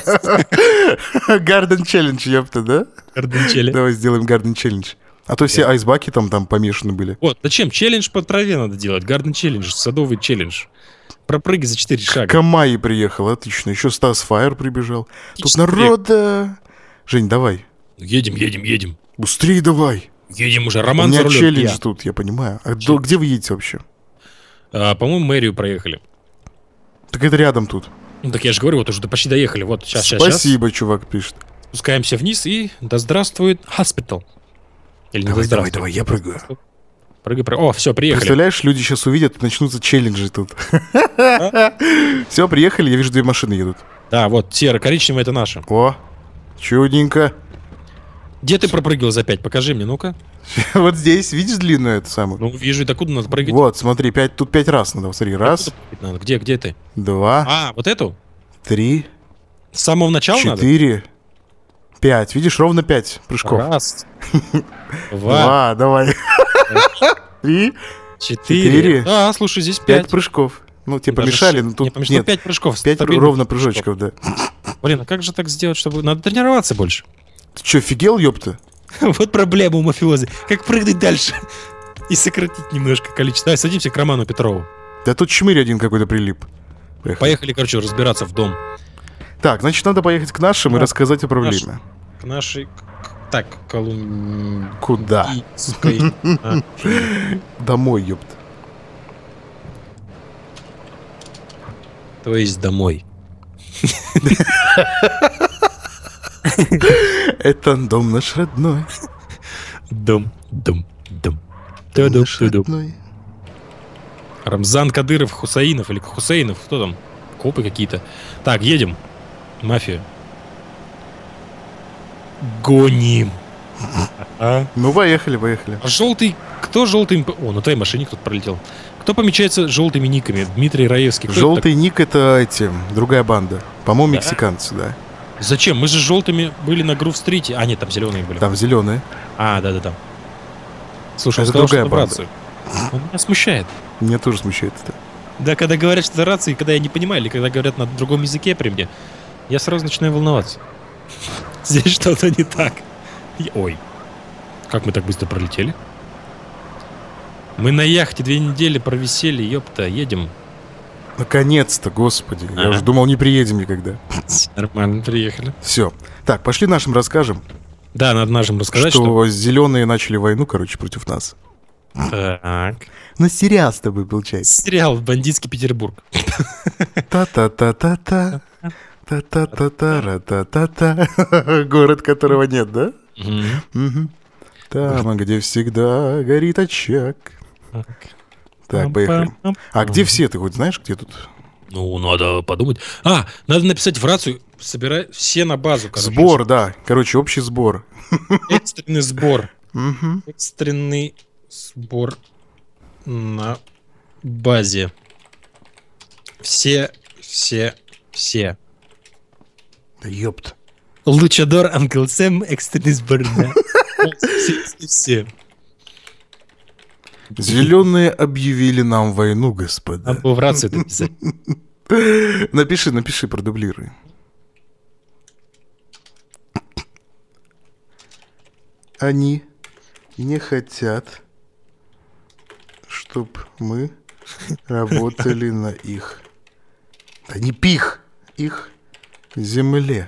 Гарден челлендж, ёпта, да? Гарден челлендж. Давай сделаем гарден челлендж. А то все айсбаки там, там помешаны были. Вот, зачем? Челлендж по траве надо делать. Гарден челлендж, садовый челлендж. Пропрыгай за четыре шага. Камай приехал, отлично. Еще Стас Фаер прибежал. Тут Отлично. народа. Жень, давай. Едем, едем, едем. Быстрее давай. Едем уже. У Роман за меня рулем. челлендж Я. тут, я понимаю. А до- где вы едете вообще? А, по-моему, мэрию проехали. Так это рядом тут. Ну так я же говорю, вот уже почти доехали. Вот, сейчас, сейчас, сейчас. Спасибо, чувак пишет. Спускаемся вниз и да здравствует хоспитал. Или не Давай, да давай, здравствует. давай, я прыгаю. Прыгай, прыгай. О, все, приехали. Представляешь, люди сейчас увидят, начнутся челленджи тут. Все, приехали, я вижу, две машины едут. Да, вот, серо-коричневая это наша. О, чудненько. Где ты пропрыгивал за пять? Покажи мне, ну-ка. Вот здесь, видишь длинную эту самую? Ну, вижу, до куда надо прыгать? Вот, смотри, пять, тут пять раз надо. Смотри, раз, Надо. Где, где ты? два, А, вот эту? три, С самого начала надо? четыре, пять. Видишь, ровно пять прыжков. Раз, два, Два, давай. Три, четыре. четыре. А, слушай, здесь пять пять. прыжков. Ну, тебе Даже помешали, шесть. но Мне тут помешало нет. пять прыжков. Пять стабильных ровно прыжочков, да. Блин, а как же так сделать, чтобы... Надо тренироваться больше. Ты что, офигел, ёпта? Вот проблема у мафиозы. Как прыгнуть дальше? И сократить немножко количество. Давай, садимся к Роману Петрову. Да тут чмырь один какой-то прилип. Поехали. Поехали, короче, разбираться в дом. Так, значит, надо поехать к нашим и Да, рассказать о проблеме. К нашей... к- Так, Колумбийской... Куда? А, Домой, ёпта. То есть домой. Это дом наш родной. Дом, дом, дом. Дом Тудум, наш тудум. родной. Рамзан Кадыров, Хусаинов или Хусейнов, кто там? Копы какие-то. Так, едем. Мафия. Гоним. А, Ну, поехали, поехали. а желтый... Кто желтый... О, на твоей машине кто-то пролетел. Кто помечается желтыми никами? Дмитрий Раевский. Кто это Желтый ник — это эти, другая банда. По-моему, Да? мексиканцы, да. такой? Зачем? Мы же с желтыми были на Грув-стрите. А, нет, там зеленые были. Там зеленые. А, да-да-да. Слушай, он Это сказал, что другая это в банда. рацию. Он меня смущает. Меня тоже смущает это. Да, когда говорят, что это рация, и когда я не понимаю, или когда говорят на другом языке при мне, я сразу начинаю волноваться. Здесь что-то не так. И- Ой, как мы так быстро пролетели? Мы на яхте две недели провисели, ёпта, едем. Наконец-то, господи. Я Ага. уже думал, не приедем никогда. Нормально, приехали. Все. Так, пошли нашим расскажем, Да, надо нашим рассказать, что, что... зеленые начали войну, короче, против нас. Так. На сериал с тобой получается. Сериал «Бандитский Петербург». Та-та-та-та-та. Та-та-та-та-та-та-та. Город, которого нет, да? Мгм. Мгм. Там, где всегда горит очаг. Так, поехали. А где все, ты хоть знаешь, где тут? Ну, надо подумать. А, надо написать в рацию, собирай все на базу, короче. Сбор, да. Короче, общий сбор. Экстренный сбор. Мгм. Экстренный сбор на базе. Все, все, все. Да ёпт. Лучадор, Анкл Сэм, экстренный сбор на... Все, все, все. Зеленые объявили нам войну, господа. Надо было в рацию это писать. Напиши, напиши, продублируй. Они не хотят, чтоб мы работали на их. Да не пих, их земле.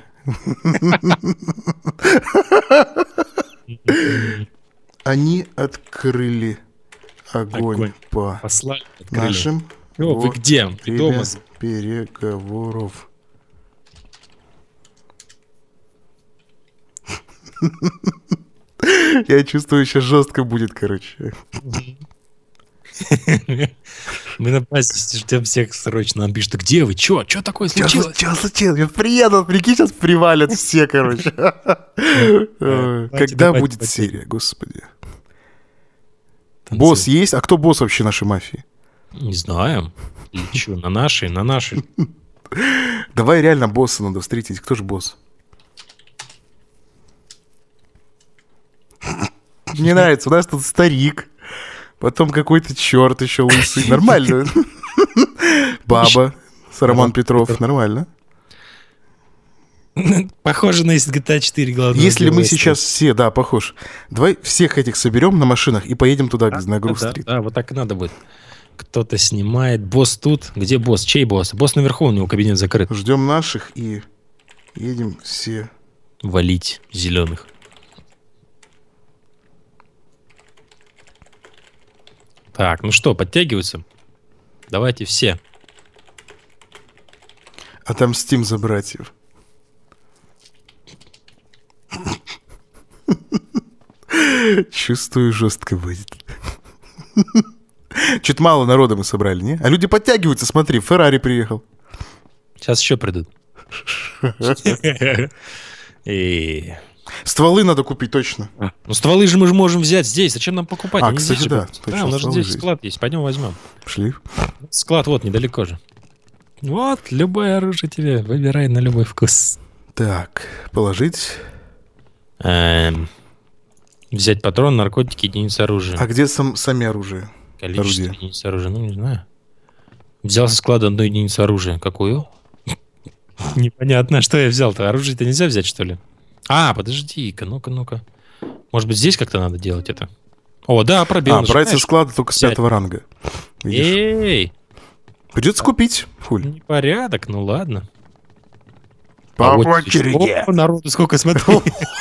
Они открыли огонь, Огонь. по Послали, открыли. нашим О, вы во где? Ты время дома? переговоров. Я чувствую, сейчас жестко будет, короче. Мы на базе ждем всех срочно. Он пишет, «Да где вы? Чё? Чё такое Чё, случилось?» чё случилось? Я приеду, прикинь, сейчас привалят все, короче. Э, Когда давайте, будет давайте. серия, господи? Танцуй. Босс есть? А кто босс вообще нашей мафии? Не знаю. Или чё, на нашей, на нашей. Давай реально босса надо встретить. Кто же босс? Мне нравится. У нас тут старик. Потом какой-то черт еще лысый. Нормально. Баба. Роман Петров. Нормально. Похоже на из джи ти эй четыре главного Если мы героя. сейчас все, да, похож. Давай всех этих соберем на машинах и поедем туда, Да, на да, Грув-стрит. да, вот так и надо будет. Кто-то снимает. Босс тут. Где босс? Чей босс? Босс наверху, у него кабинет закрыт. Ждем наших и едем все. Валить зеленых. Так, ну что, подтягиваются? Давайте все. Отомстим за братьев. Чувствую, жестко будет. Чуть мало народа мы собрали, не? А люди подтягиваются, смотри, Феррари приехал. Сейчас еще придут. И... Стволы надо купить, точно. Ну, стволы же мы же можем взять здесь. Зачем нам покупать? А, Они кстати, здесь да, же будут. точно, Да, у нас же стволы здесь же есть. склад есть. Пойдем возьмем. Шли. Склад вот, недалеко же. Вот, любое оружие тебе. Выбирай на любой вкус. Так, положить. Эм, взять патрон, наркотики, единицы оружия. А где сам, сами оружия? Количество орудие? единиц оружия, ну, не знаю. Взял со склада одну единицу оружия. Какую? Непонятно, что я взял-то. Оружие-то нельзя взять, что ли? А, подожди-ка, ну-ка, ну-ка. Может быть, здесь как-то надо делать это? О, да, пробел. А, брать со нажимаешь. склада только с взять. пятого ранга. Видишь? Эй, Придется купить. Фуль. непорядок, ну ладно. По А вот очереди. О, народу сколько, смотри.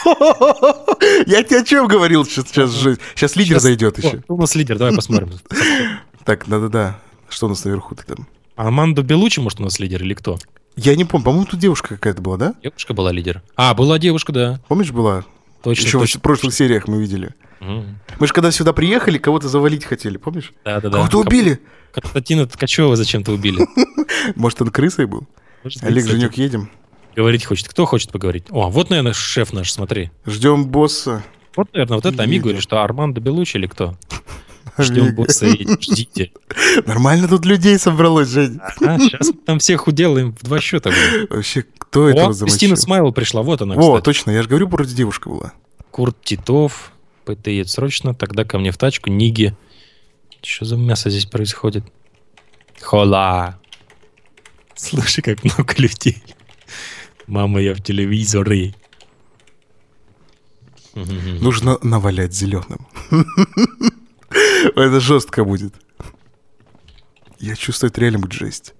Я тебе о чем говорил сейчас? Сейчас, же- сейчас лидер Сейчас- зайдет О, еще. у нас лидер, давай посмотрим. Так, да-да-да. Что у нас наверху-то там? Армандо Белучи, может, у нас лидер или кто? Я не помню. По-моему, тут девушка какая-то была, да? Девушка была лидер. А, была девушка, да. Помнишь, была? Точно, Еще точно. в прошлых сериях мы видели. Мгм. Мы же когда сюда приехали, кого-то завалить хотели, помнишь? Да-да-да. Кого-то убили. Константина Ткачева зачем-то убили. Может, он крысой был? Может быть, Олег, кстати. Женек, едем. Говорить хочет. Кто хочет поговорить? О, вот, наверное, шеф наш, смотри. Ждем босса. Вот, наверное, вот это Ами Едем. говорит, что Армандо Белучи или кто? Ждем босса и ждите. Нормально тут людей собралось, Жень. А, сейчас мы там всех уделаем в два счета. блин. Вообще, кто этого О, замочил? Кристина Смайл пришла, вот она, О, кстати. точно, я же говорю, вроде девушка была. Курт Титов, ПТЕ срочно, тогда ко мне в тачку, Ниги. Что за мясо здесь происходит? Хола. Слушай, как много людей. Мама, я в телевизоре. Нужно навалять зеленым. Это жестко будет. Я чувствую, это реально будет жесть.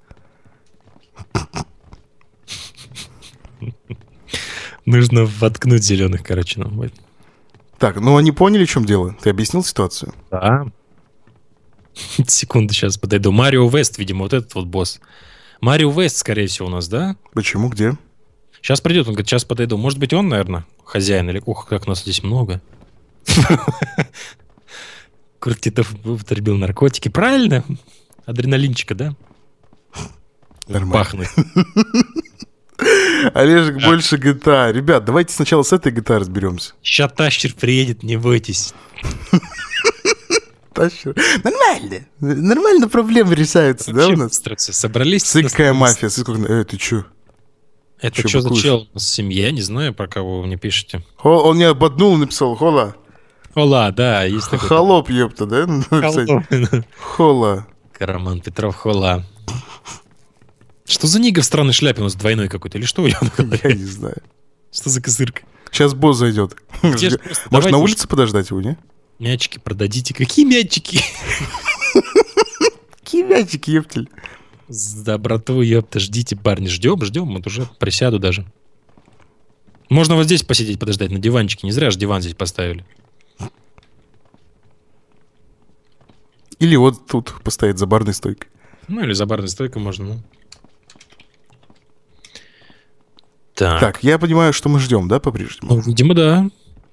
Нужно воткнуть зеленых, короче, нам будет. Так, ну они поняли, в чем дело? Ты объяснил ситуацию? Да. Секунду, сейчас подойду. Марио Вест, видимо, вот этот вот босс. Марио Вест, скорее всего, у нас, да? Почему? Где? Сейчас придет, он говорит, сейчас подойду. Может быть, он, наверное, хозяин или... Ух, как нас здесь много. Курт Титов употребил наркотики. Правильно? Адреналинчика, да? Нормально. Пахнет. Олежек больше джи ти эй. Ребят, давайте сначала с этой джи ти эй разберемся. Ща тащер приедет, не бойтесь. Тащер. Нормально. Нормально проблемы решаются, да, у Вообще нас? быстро все собрались. Смотри, какая мафия. Смотри, сколько... Э, ты чё? Это Чё что за быкуешь? чел? Семья, не знаю, про кого вы мне пишете. Хо- Он мне ободнул, написал. Хола. Ола, да, есть такой. Холоп, ёпта, да? Написать. Холоп. Хола. Роман Петров, хола. Что за нига в странной шляпе у нас двойной какой-то? Или что у него на голове? Я не знаю. Что за козырка? Сейчас босс зайдет. Где ж Может, просто на давайте улице подождать его, не? Мячики продадите. Какие мячики? Какие мячики, ептель? С доброту, ёпта, ждите, парни. Ждем, ждем. Вот уже присяду даже. Можно вот здесь посидеть, подождать, на диванчике. Не зря же диван здесь поставили. Или вот тут постоять за барной стойкой. Ну, или за барной стойкой можно, ну. Так. Так, я понимаю, что мы ждем, да, по-прежнему? Ну, видимо, да.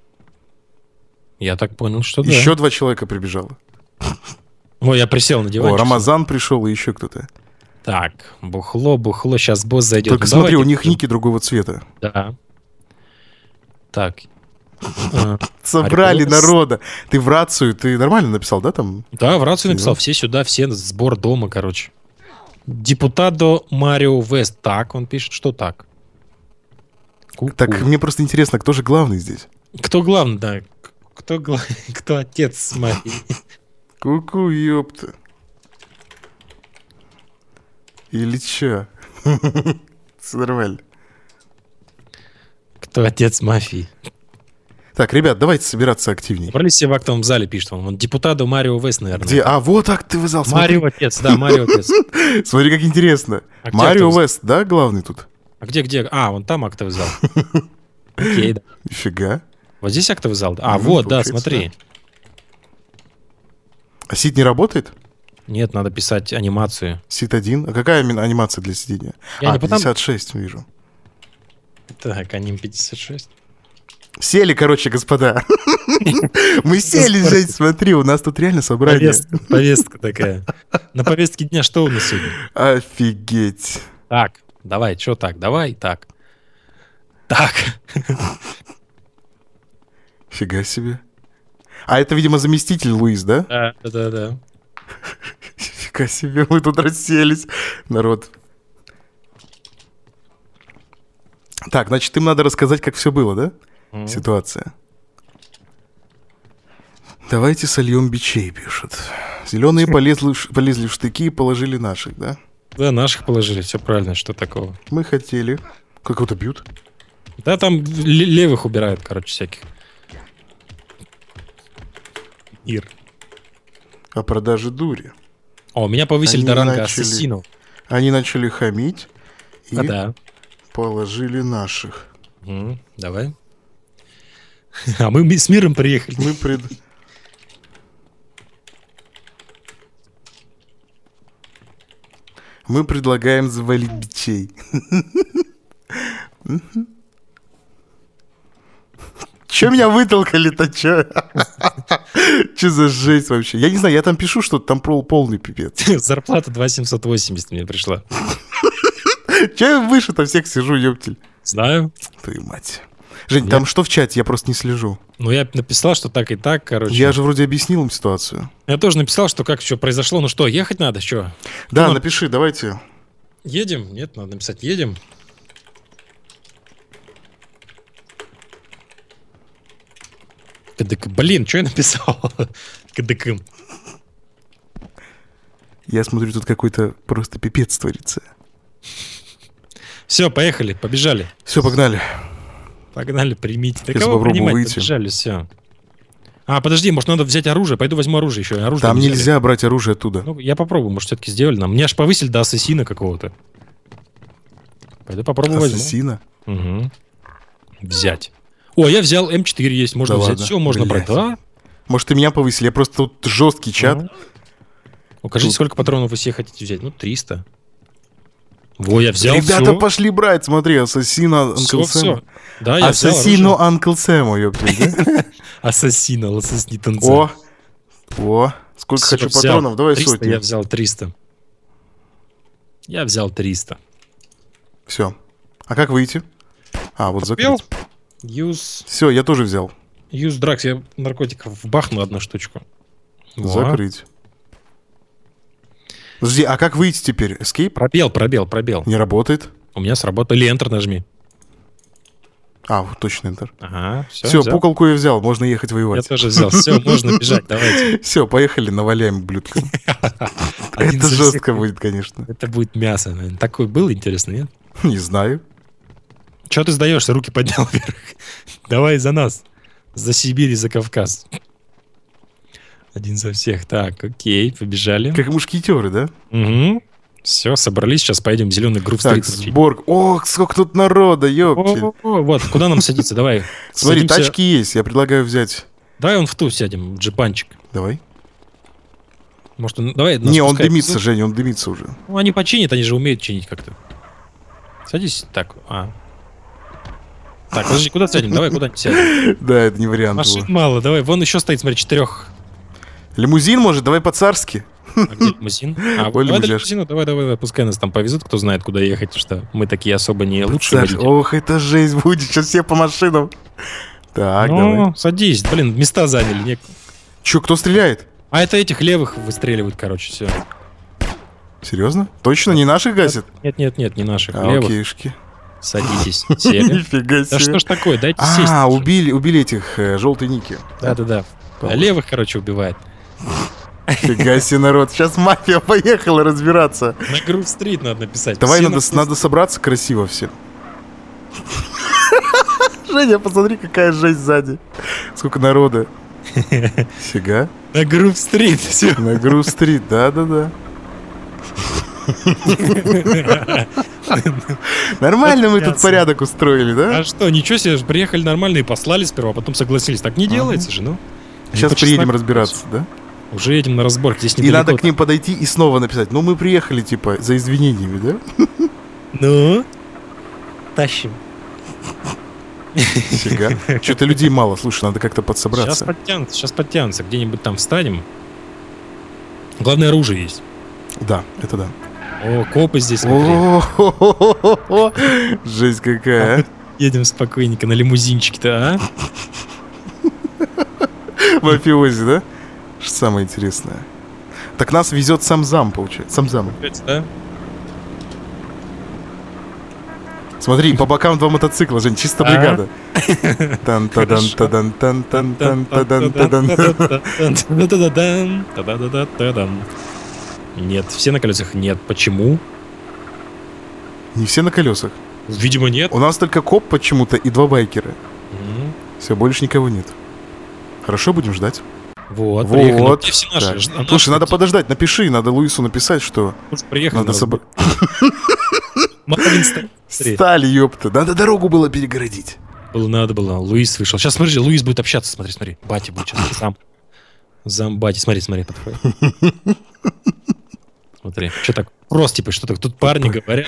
Я так понял, что да. Еще два человека прибежало. Ой, я присел на диванчик. О, Рамазан пришел и еще кто-то. Так, бухло, бухло, сейчас босс зайдет. Только Ну, смотри, давайте. у них ники другого цвета. Да. Так. А, Собрали Арикулос. народа. Ты в рацию, ты нормально написал, да, там? Да, в рацию Всё. написал. Все сюда, все сбор дома, короче. Депутадо Марио Вест. Так, он пишет, что так. Ку-ку. Так, мне просто интересно, кто же главный здесь? Кто главный, да? К- Кто, гла- кто отец мафии? Ку-ку, ёпта. Или чё? Всё нормально. Кто отец мафии? Так, ребят, давайте собираться активнее. Собрались все в актовом зале, пишет он. Он депутадо Марио Вест, наверное. Где? А, вот актовый зал. Смотри, Марио отец, да, Марио отец. смотри, как интересно. А где Марио актовый зал? Вест, да, главный тут? А где, где? А, вон там актовый зал. Окей, да. Нифига. Вот здесь актовый зал. А, Ну, вот, да, получается, смотри. А сид не работает? Нет, надо писать анимацию. Сид один. А какая именно анимация для сидения? Я а, не потому- пятьдесят шесть вижу. Так, аним пятьдесят шесть. Сели, короче, господа. Мы сели, Жень, смотри, у нас тут реально собрание. Повестка, повестка такая. На повестке дня что у нас сегодня? Офигеть. Так, давай, что так? Давай, так. Так. Фига себе. А это, видимо, заместитель Луис, да? Да, да, да, да. Фига себе, мы тут расселись, народ. Так, значит, им надо рассказать, как все было, да? Мгм. Ситуация. Давайте сольем бичей, пишут. Зеленые полезли, в- полезли в штыки и положили наших, да? Да, наших положили, все правильно, что такого. Мы хотели. Как кого-то бьют? Да, там л- левых убирают, короче, всяких. Ир. О продаже дури. О, меня повысили Они до ранга начали- ассасину. Они начали хамить и А, да. положили наших. Мгм, давай. А мы ми- с миром приехали. Мы пред... Мы предлагаем завалить бичей. Че меня вытолкали-то, че? Че за жесть вообще? Я не знаю, я там пишу что-то, там пол- полный пипец. Зарплата два тысячи семьсот восемьдесят мне пришла. Че я выше-то всех сижу, ёптель? Знаю. Твою мать. Жень, Я- там что в чате? Я просто не слежу. Ну, я написал, что так и так, короче. Я же вроде объяснил им ситуацию. Я тоже написал, что как что произошло. Ну что, ехать надо, что? Да, Ну, напиши, давайте. Едем? Нет, надо написать едем. КДК. Блин, что я написал? КДК. Я смотрю, тут какой-то просто пипец творится. Все, поехали, побежали. Все, погнали. Погнали, примите. Да Сейчас кого попробую принимать? выйти. Побежали, все. А, подожди, может надо взять оружие? Пойду возьму оружие еще. Оружие Там не взяли. нельзя брать оружие оттуда. Ну, я попробую, может, все-таки сделали нам. Меня аж повысили до ассасина какого-то. Пойду попробую возьму. Ассасина. Угу. Взять. О, я взял эм четыре есть, можно Да взять. ладно? Все, можно Блядь. брать. Да? Может, и меня повысили. Я просто тут жесткий чат. Мгм. Укажите, Тут- сколько патронов вы все хотите взять. Ну, триста. Во, я взял Ребята, все. пошли брать. Смотри, Ассасина Все, Анкл все. Сэма. Да, я взял Ассасину оружие. Анкл Сэму, ёптель, да? Ассасина, лососни танца. О, о, сколько Всё, хочу взял. патронов. Давай триста, сотню. Я взял триста. Я взял триста. Все. А как выйти? А, вот Успел? закрыть. Юз... Все, я тоже взял. Юз дракс. Я наркотиков бахну одну штучку. Во. Закрыть. Подожди, а как выйти теперь? Escape? Пробел, пробел, пробел. Не работает. У меня сработал. Или Enter нажми. А, вот точно Enter. Ага, все. Все, пукалку я взял, можно ехать Я воевать. тоже взял. Все, можно бежать, давайте. Все, поехали, наваляем блюдко. Один Это за жестко всех. будет, конечно. Это будет мясо, наверное. Такой был интересно, нет? Не знаю. Чего ты сдаешься? Руки поднял вверх. Давай за нас. За Сибирь и за Кавказ. Один за всех. Так, окей, побежали. Как мушкетеры, да? Угу. Все, собрались. Сейчас поедем в зеленый грув Так, стрит. сбор. Ох, сколько тут народа, ёптель. Вот, куда нам садиться? Давай. Смотри, Садимся- тачки есть, я предлагаю взять. Давай он в ту сядем, в джипанчик. Давай. Может, он... Давай, нас Не, он пускай- дымится, Женя, он дымится уже. Ну, они починят, они же умеют чинить как-то. Садись так. А. Так, подожди, куда сядем? Давай куда-нибудь сядем. Да, это не вариант. Машин был. мало, давай. Вон еще стоит, смотри, четырех. Лимузин, может, давай по-царски. А где лимузин? А, Ой, давай до лимузяшки. лимузина, давай, давай, давай, пускай нас там повезут, кто знает, куда ехать, что мы такие особо не лучшие. Саш, водители. ох, это жесть будет, сейчас все по машинам. Так, давай. Ну, садись, блин, места заняли. не- Че, кто стреляет? А это этих левых выстреливают, короче, все. Серьезно? Точно не наших гасит? Нет, нет, нет, не наших. А, левых. окейшки. Садитесь, сели. Нифига Да что себе. ж такое, дайте сесть. А, убили, убили этих э, желтые ники. Да-да-да. А левых, короче, убивает. Фига себе, народ. Сейчас мафия поехала разбираться. На Грув-стрит надо написать. Давай, Все надо, на- надо собраться красиво все. Женя, посмотри, какая жесть сзади. Сколько народа. Фига. На Грув-стрит, все. На Грув-стрит, да-да-да. Нормально мы тут Ясно. порядок устроили, да? А что, ничего себе, приехали нормально и послали сперва, а потом согласились. Так не Ага. делается же, ну. Сейчас по приедем чесноку. разбираться, да? Уже едем на разборке, здесь И недалеко. надо к ним подойти и снова написать. Ну, мы приехали, типа, за извинениями, да? Ну, тащим. Фига. Что-то людей мало. Слушай, надо как-то Сейчас подсобраться. подтянутся, сейчас подтянутся. Где-нибудь там встанем. Главное, оружие есть. Да, это да. О, копы здесь, смотри. О, жесть какая, а. Едем спокойненько на лимузинчике-то, а? Мафиози, да? Что самое интересное. Так нас везет сам зам, получается. Сам зам. Да? Смотри, по бокам два мотоцикла, Жень, чисто бригада. Тан-та-дан-та-дан-та-дан-та-дан. Нет, все на колесах нет. Почему? Не все на колесах. Видимо, нет. У нас только коп почему-то и два байкера. Все, больше никого нет. Хорошо, будем ждать. Вот, вот. Все наши. Да. Слушай, надо подождать, напиши, надо Луису написать, что приехали надо собрать. Стали. Стали, ёпта. Надо дорогу было перегородить. Было, надо было. Луис вышел. Сейчас смотри, Луис будет общаться. Смотри, смотри. Батя будет сейчас сам. Зам бати. Смотри, смотри, подходит. Смотри. Что так? Просто, типа, что так? Тут парни говорят.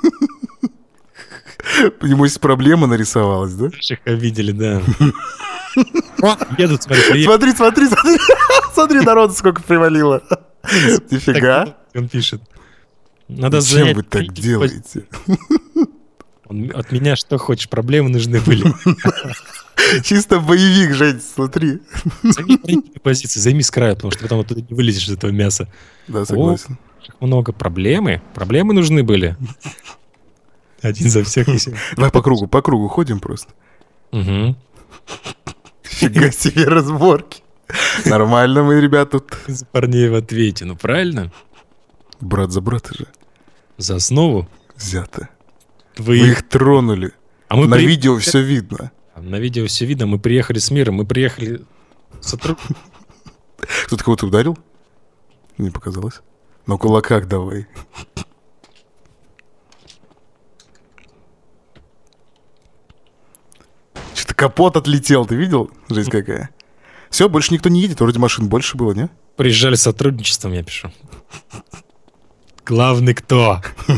Небось, проблема нарисовалась, да? Наших видели, да. О, едут, смотри, приедут. Смотри, смотри, смотри. Смотри, народу сколько привалило. Нифига. Он пишет. Надо Зачем вы так делаете? Он, от меня что хочешь, проблемы нужны были. Чисто боевик, Жень, смотри. Займи позицию, займи с края, потому что потом оттуда не вылезешь из этого мяса. Да, согласен. О, много проблемы. Проблемы нужны были. Один за всех и всех. Давай по кругу, по кругу ходим просто. Угу. Фига себе разборки. Нормально мы, ребят, тут. За парней в ответе, ну правильно? Брат за брата же. За основу? Взято. Вы, Вы их тронули. А мы На при... видео все видно. На видео все видно, мы приехали с миром, мы приехали с отру... Кто-то кого-то ударил? Не показалось. На кулаках давай. Что-то капот отлетел, ты видел? Жизнь какая. Все, больше никто не едет, вроде машин больше было, не? Приезжали с сотрудничеством, я пишу. Главный кто?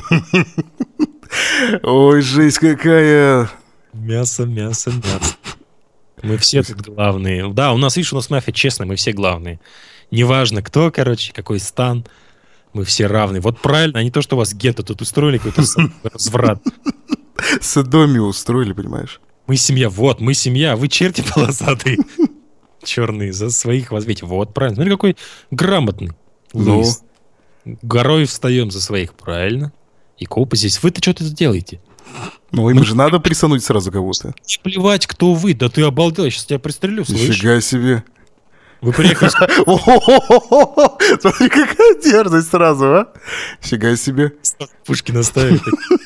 Ой, жесть какая. Мясо, мясо, мясо. Мы все тут главные. Да, у нас, видишь, у нас мафия честная, мы все главные. Неважно кто, короче, какой стан. Мы все равны. Вот правильно, а не то, что у вас гетто тут устроили, какой-то разврат. Содомию устроили, понимаешь? Мы семья, вот, мы семья, вы черти полосатые. Черные, за своих возьмите. Вот, правильно. Смотри, какой грамотный. Ну. Горой встаем за своих, правильно. И копы здесь. Вы-то что тут делаете? Ну, им же надо присануть сразу кого-то. Плевать, кто вы. Да ты обалдел, я сейчас тебя пристрелю, слышишь? Нифига себе. Вы приехали... Смотри, какая дерзость сразу, а? Фига себе. Пушки наставили.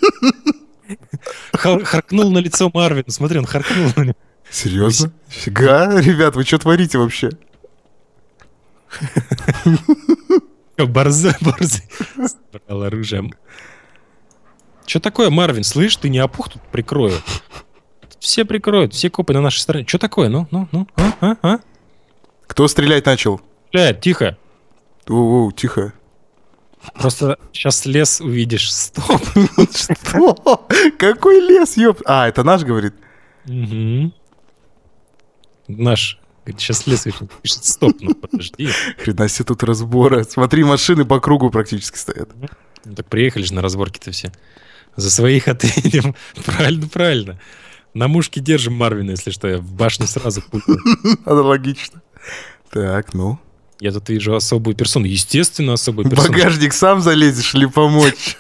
Харкнул на лицо Марвин. Смотри, он харкнул на него. Серьезно? Фига, ребят, вы что творите вообще? Борзой, борзой. Брал оружие. Что такое, Марвин? Слышь, ты не опух, тут прикрою. Все прикроют, все копы на нашей стороне. Что такое? Ну, ну, ну, а, а, а? Кто стрелять начал? Стреляет, тихо. Оу, тихо. Просто сейчас лес увидишь. Стоп. Что? Какой лес, ёп? А, это наш, говорит? Угу. Наш. Говорит, сейчас лес увидишь. Пишет, стоп, ну подожди. Хрена себе тут разбора. Смотри, машины по кругу практически стоят. Ну так приехали же на разборки-то все. За своих отъедем. Правильно, правильно. На мушке держим Марвина, если что. Я в башню сразу пулю. Аналогично. Так, ну. Я тут вижу особую персону. Естественно, особую персону. В багажник сам залезешь или помочь?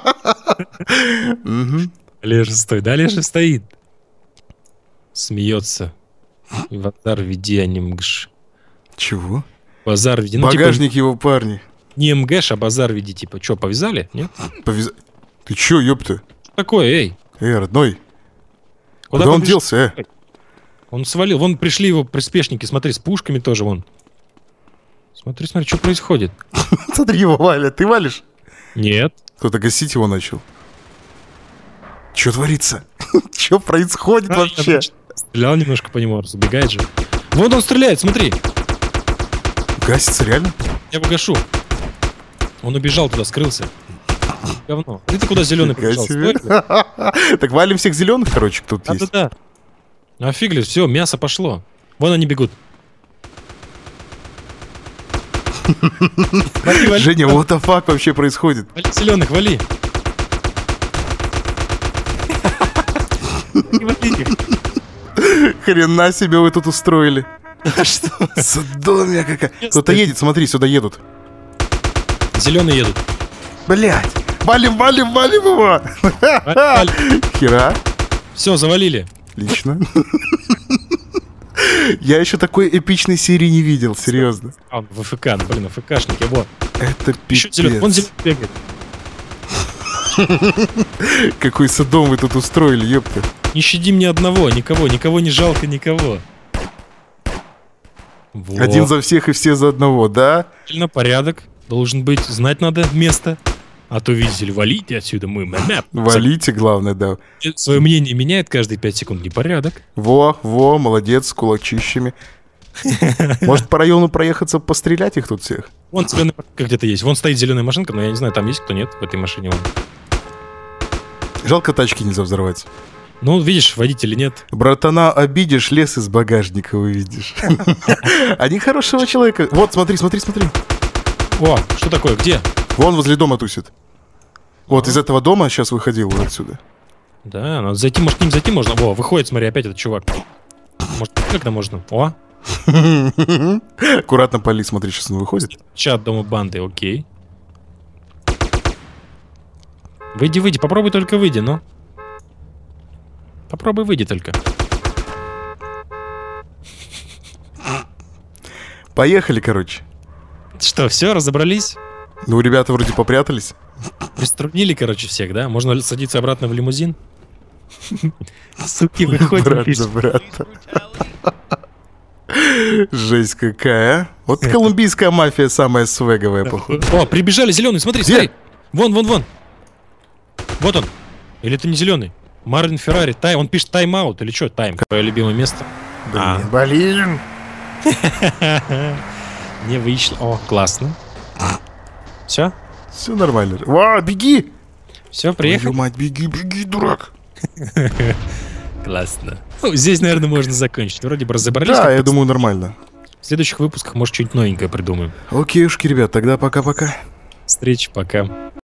Лежа стоит. Да, Лежа стоит. Смеется. Базар веди, а не МГШ. Чего? Базар веди. Багажник его парни. Не МГШ, а базар веди. Типа, что, повязали? Нет? Повязали. Ты чё, ёпта? Что такое, эй? Эй, родной. Куда, Куда он делся, э? Он свалил. Вон пришли его приспешники, смотри, с пушками тоже вон. Смотри, смотри, что происходит. Смотри, его валят. Ты валишь? Нет. Кто-то гасить его начал. Что творится? Что происходит вообще? Стрелял немножко по нему, забегает же. Вот он стреляет, смотри. Гасится реально? Я его гашу. Он убежал туда, скрылся. Говно. Ты ты куда зеленый побежал? Так валим всех зеленых, короче, кто тут есть. Да-да-да. А фиг ли, все, мясо пошло. Вон они бегут. Вали, вали. Женя, what the fuck вообще происходит? Вали зеленых, вали. Хрена себе вы тут устроили. Что? Содомия какая. Кто-то едет, смотри, сюда едут. Зеленые едут. Блять. Валим, валим, валим его. Хера. Все, завалили. Отлично. Я еще такой эпичной серии не видел, серьезно. А, в ФК, ну, блин, ФКшники, вот. Это Еще зеленый, вон пипец. зеленый бегает. Какой садом вы тут устроили, ёпта. Не щади мне одного, никого, никого не жалко, никого. Вот. Один за всех и все за одного, да? Правильно, порядок. Должен быть, знать надо место. А то, видите ли, валите отсюда, мы мэ-мэ. Валите, главное, да. Свое мнение меняет каждые пять секунд, непорядок. Во, во, молодец, с кулачищами. Может, по району проехаться, пострелять их тут всех? Вон зеленая машинка где-то есть. Вон стоит зеленая машинка, но я не знаю, там есть кто нет в этой машине. Вон. Жалко, тачки нельзя взорвать. Ну, видишь, водителя нет. Братана обидишь, лес из багажника увидишь. Они хорошего человека. Вот, смотри, смотри, смотри. О, что такое, где? Вон возле дома тусит. Вот из этого дома сейчас выходил вот отсюда. Да, надо зайти, может, к ним зайти можно. О, выходит, смотри, опять этот чувак. Может, когда можно? О, Аккуратно пали, смотри, сейчас он выходит. чат дома банды, окей. Выйди, выйди, попробуй только выйди, ну. Попробуй выйди только. Поехали, короче. Что, все, разобрались? Ну, ребята вроде попрятались. Приструнили, короче, всех, да? Можно садиться обратно в лимузин? Суки, выходим, Брат пишут. за брата. Жесть какая, а? Вот колумбийская мафия самая свеговая, походу. О, прибежали, зеленый, смотри, Где? смотри. Вон, вон, вон. Вот он. Или это не зеленый? Марлин Феррари, тайм, он пишет тайм-аут или что, тайм? Твое любимое место. А. Блин. Не вышло. О, классно. Все? Все нормально. Ва, беги! Все, Твою приехали? мать, беги, беги, дурак. Классно. Ну, здесь, наверное, можно закончить. Вроде бы разобрались. Да, как я под- думаю, нормально. В следующих выпусках, может, что-нибудь новенькое придумаем. Окейушки, ребят, тогда пока-пока. Встречи, пока.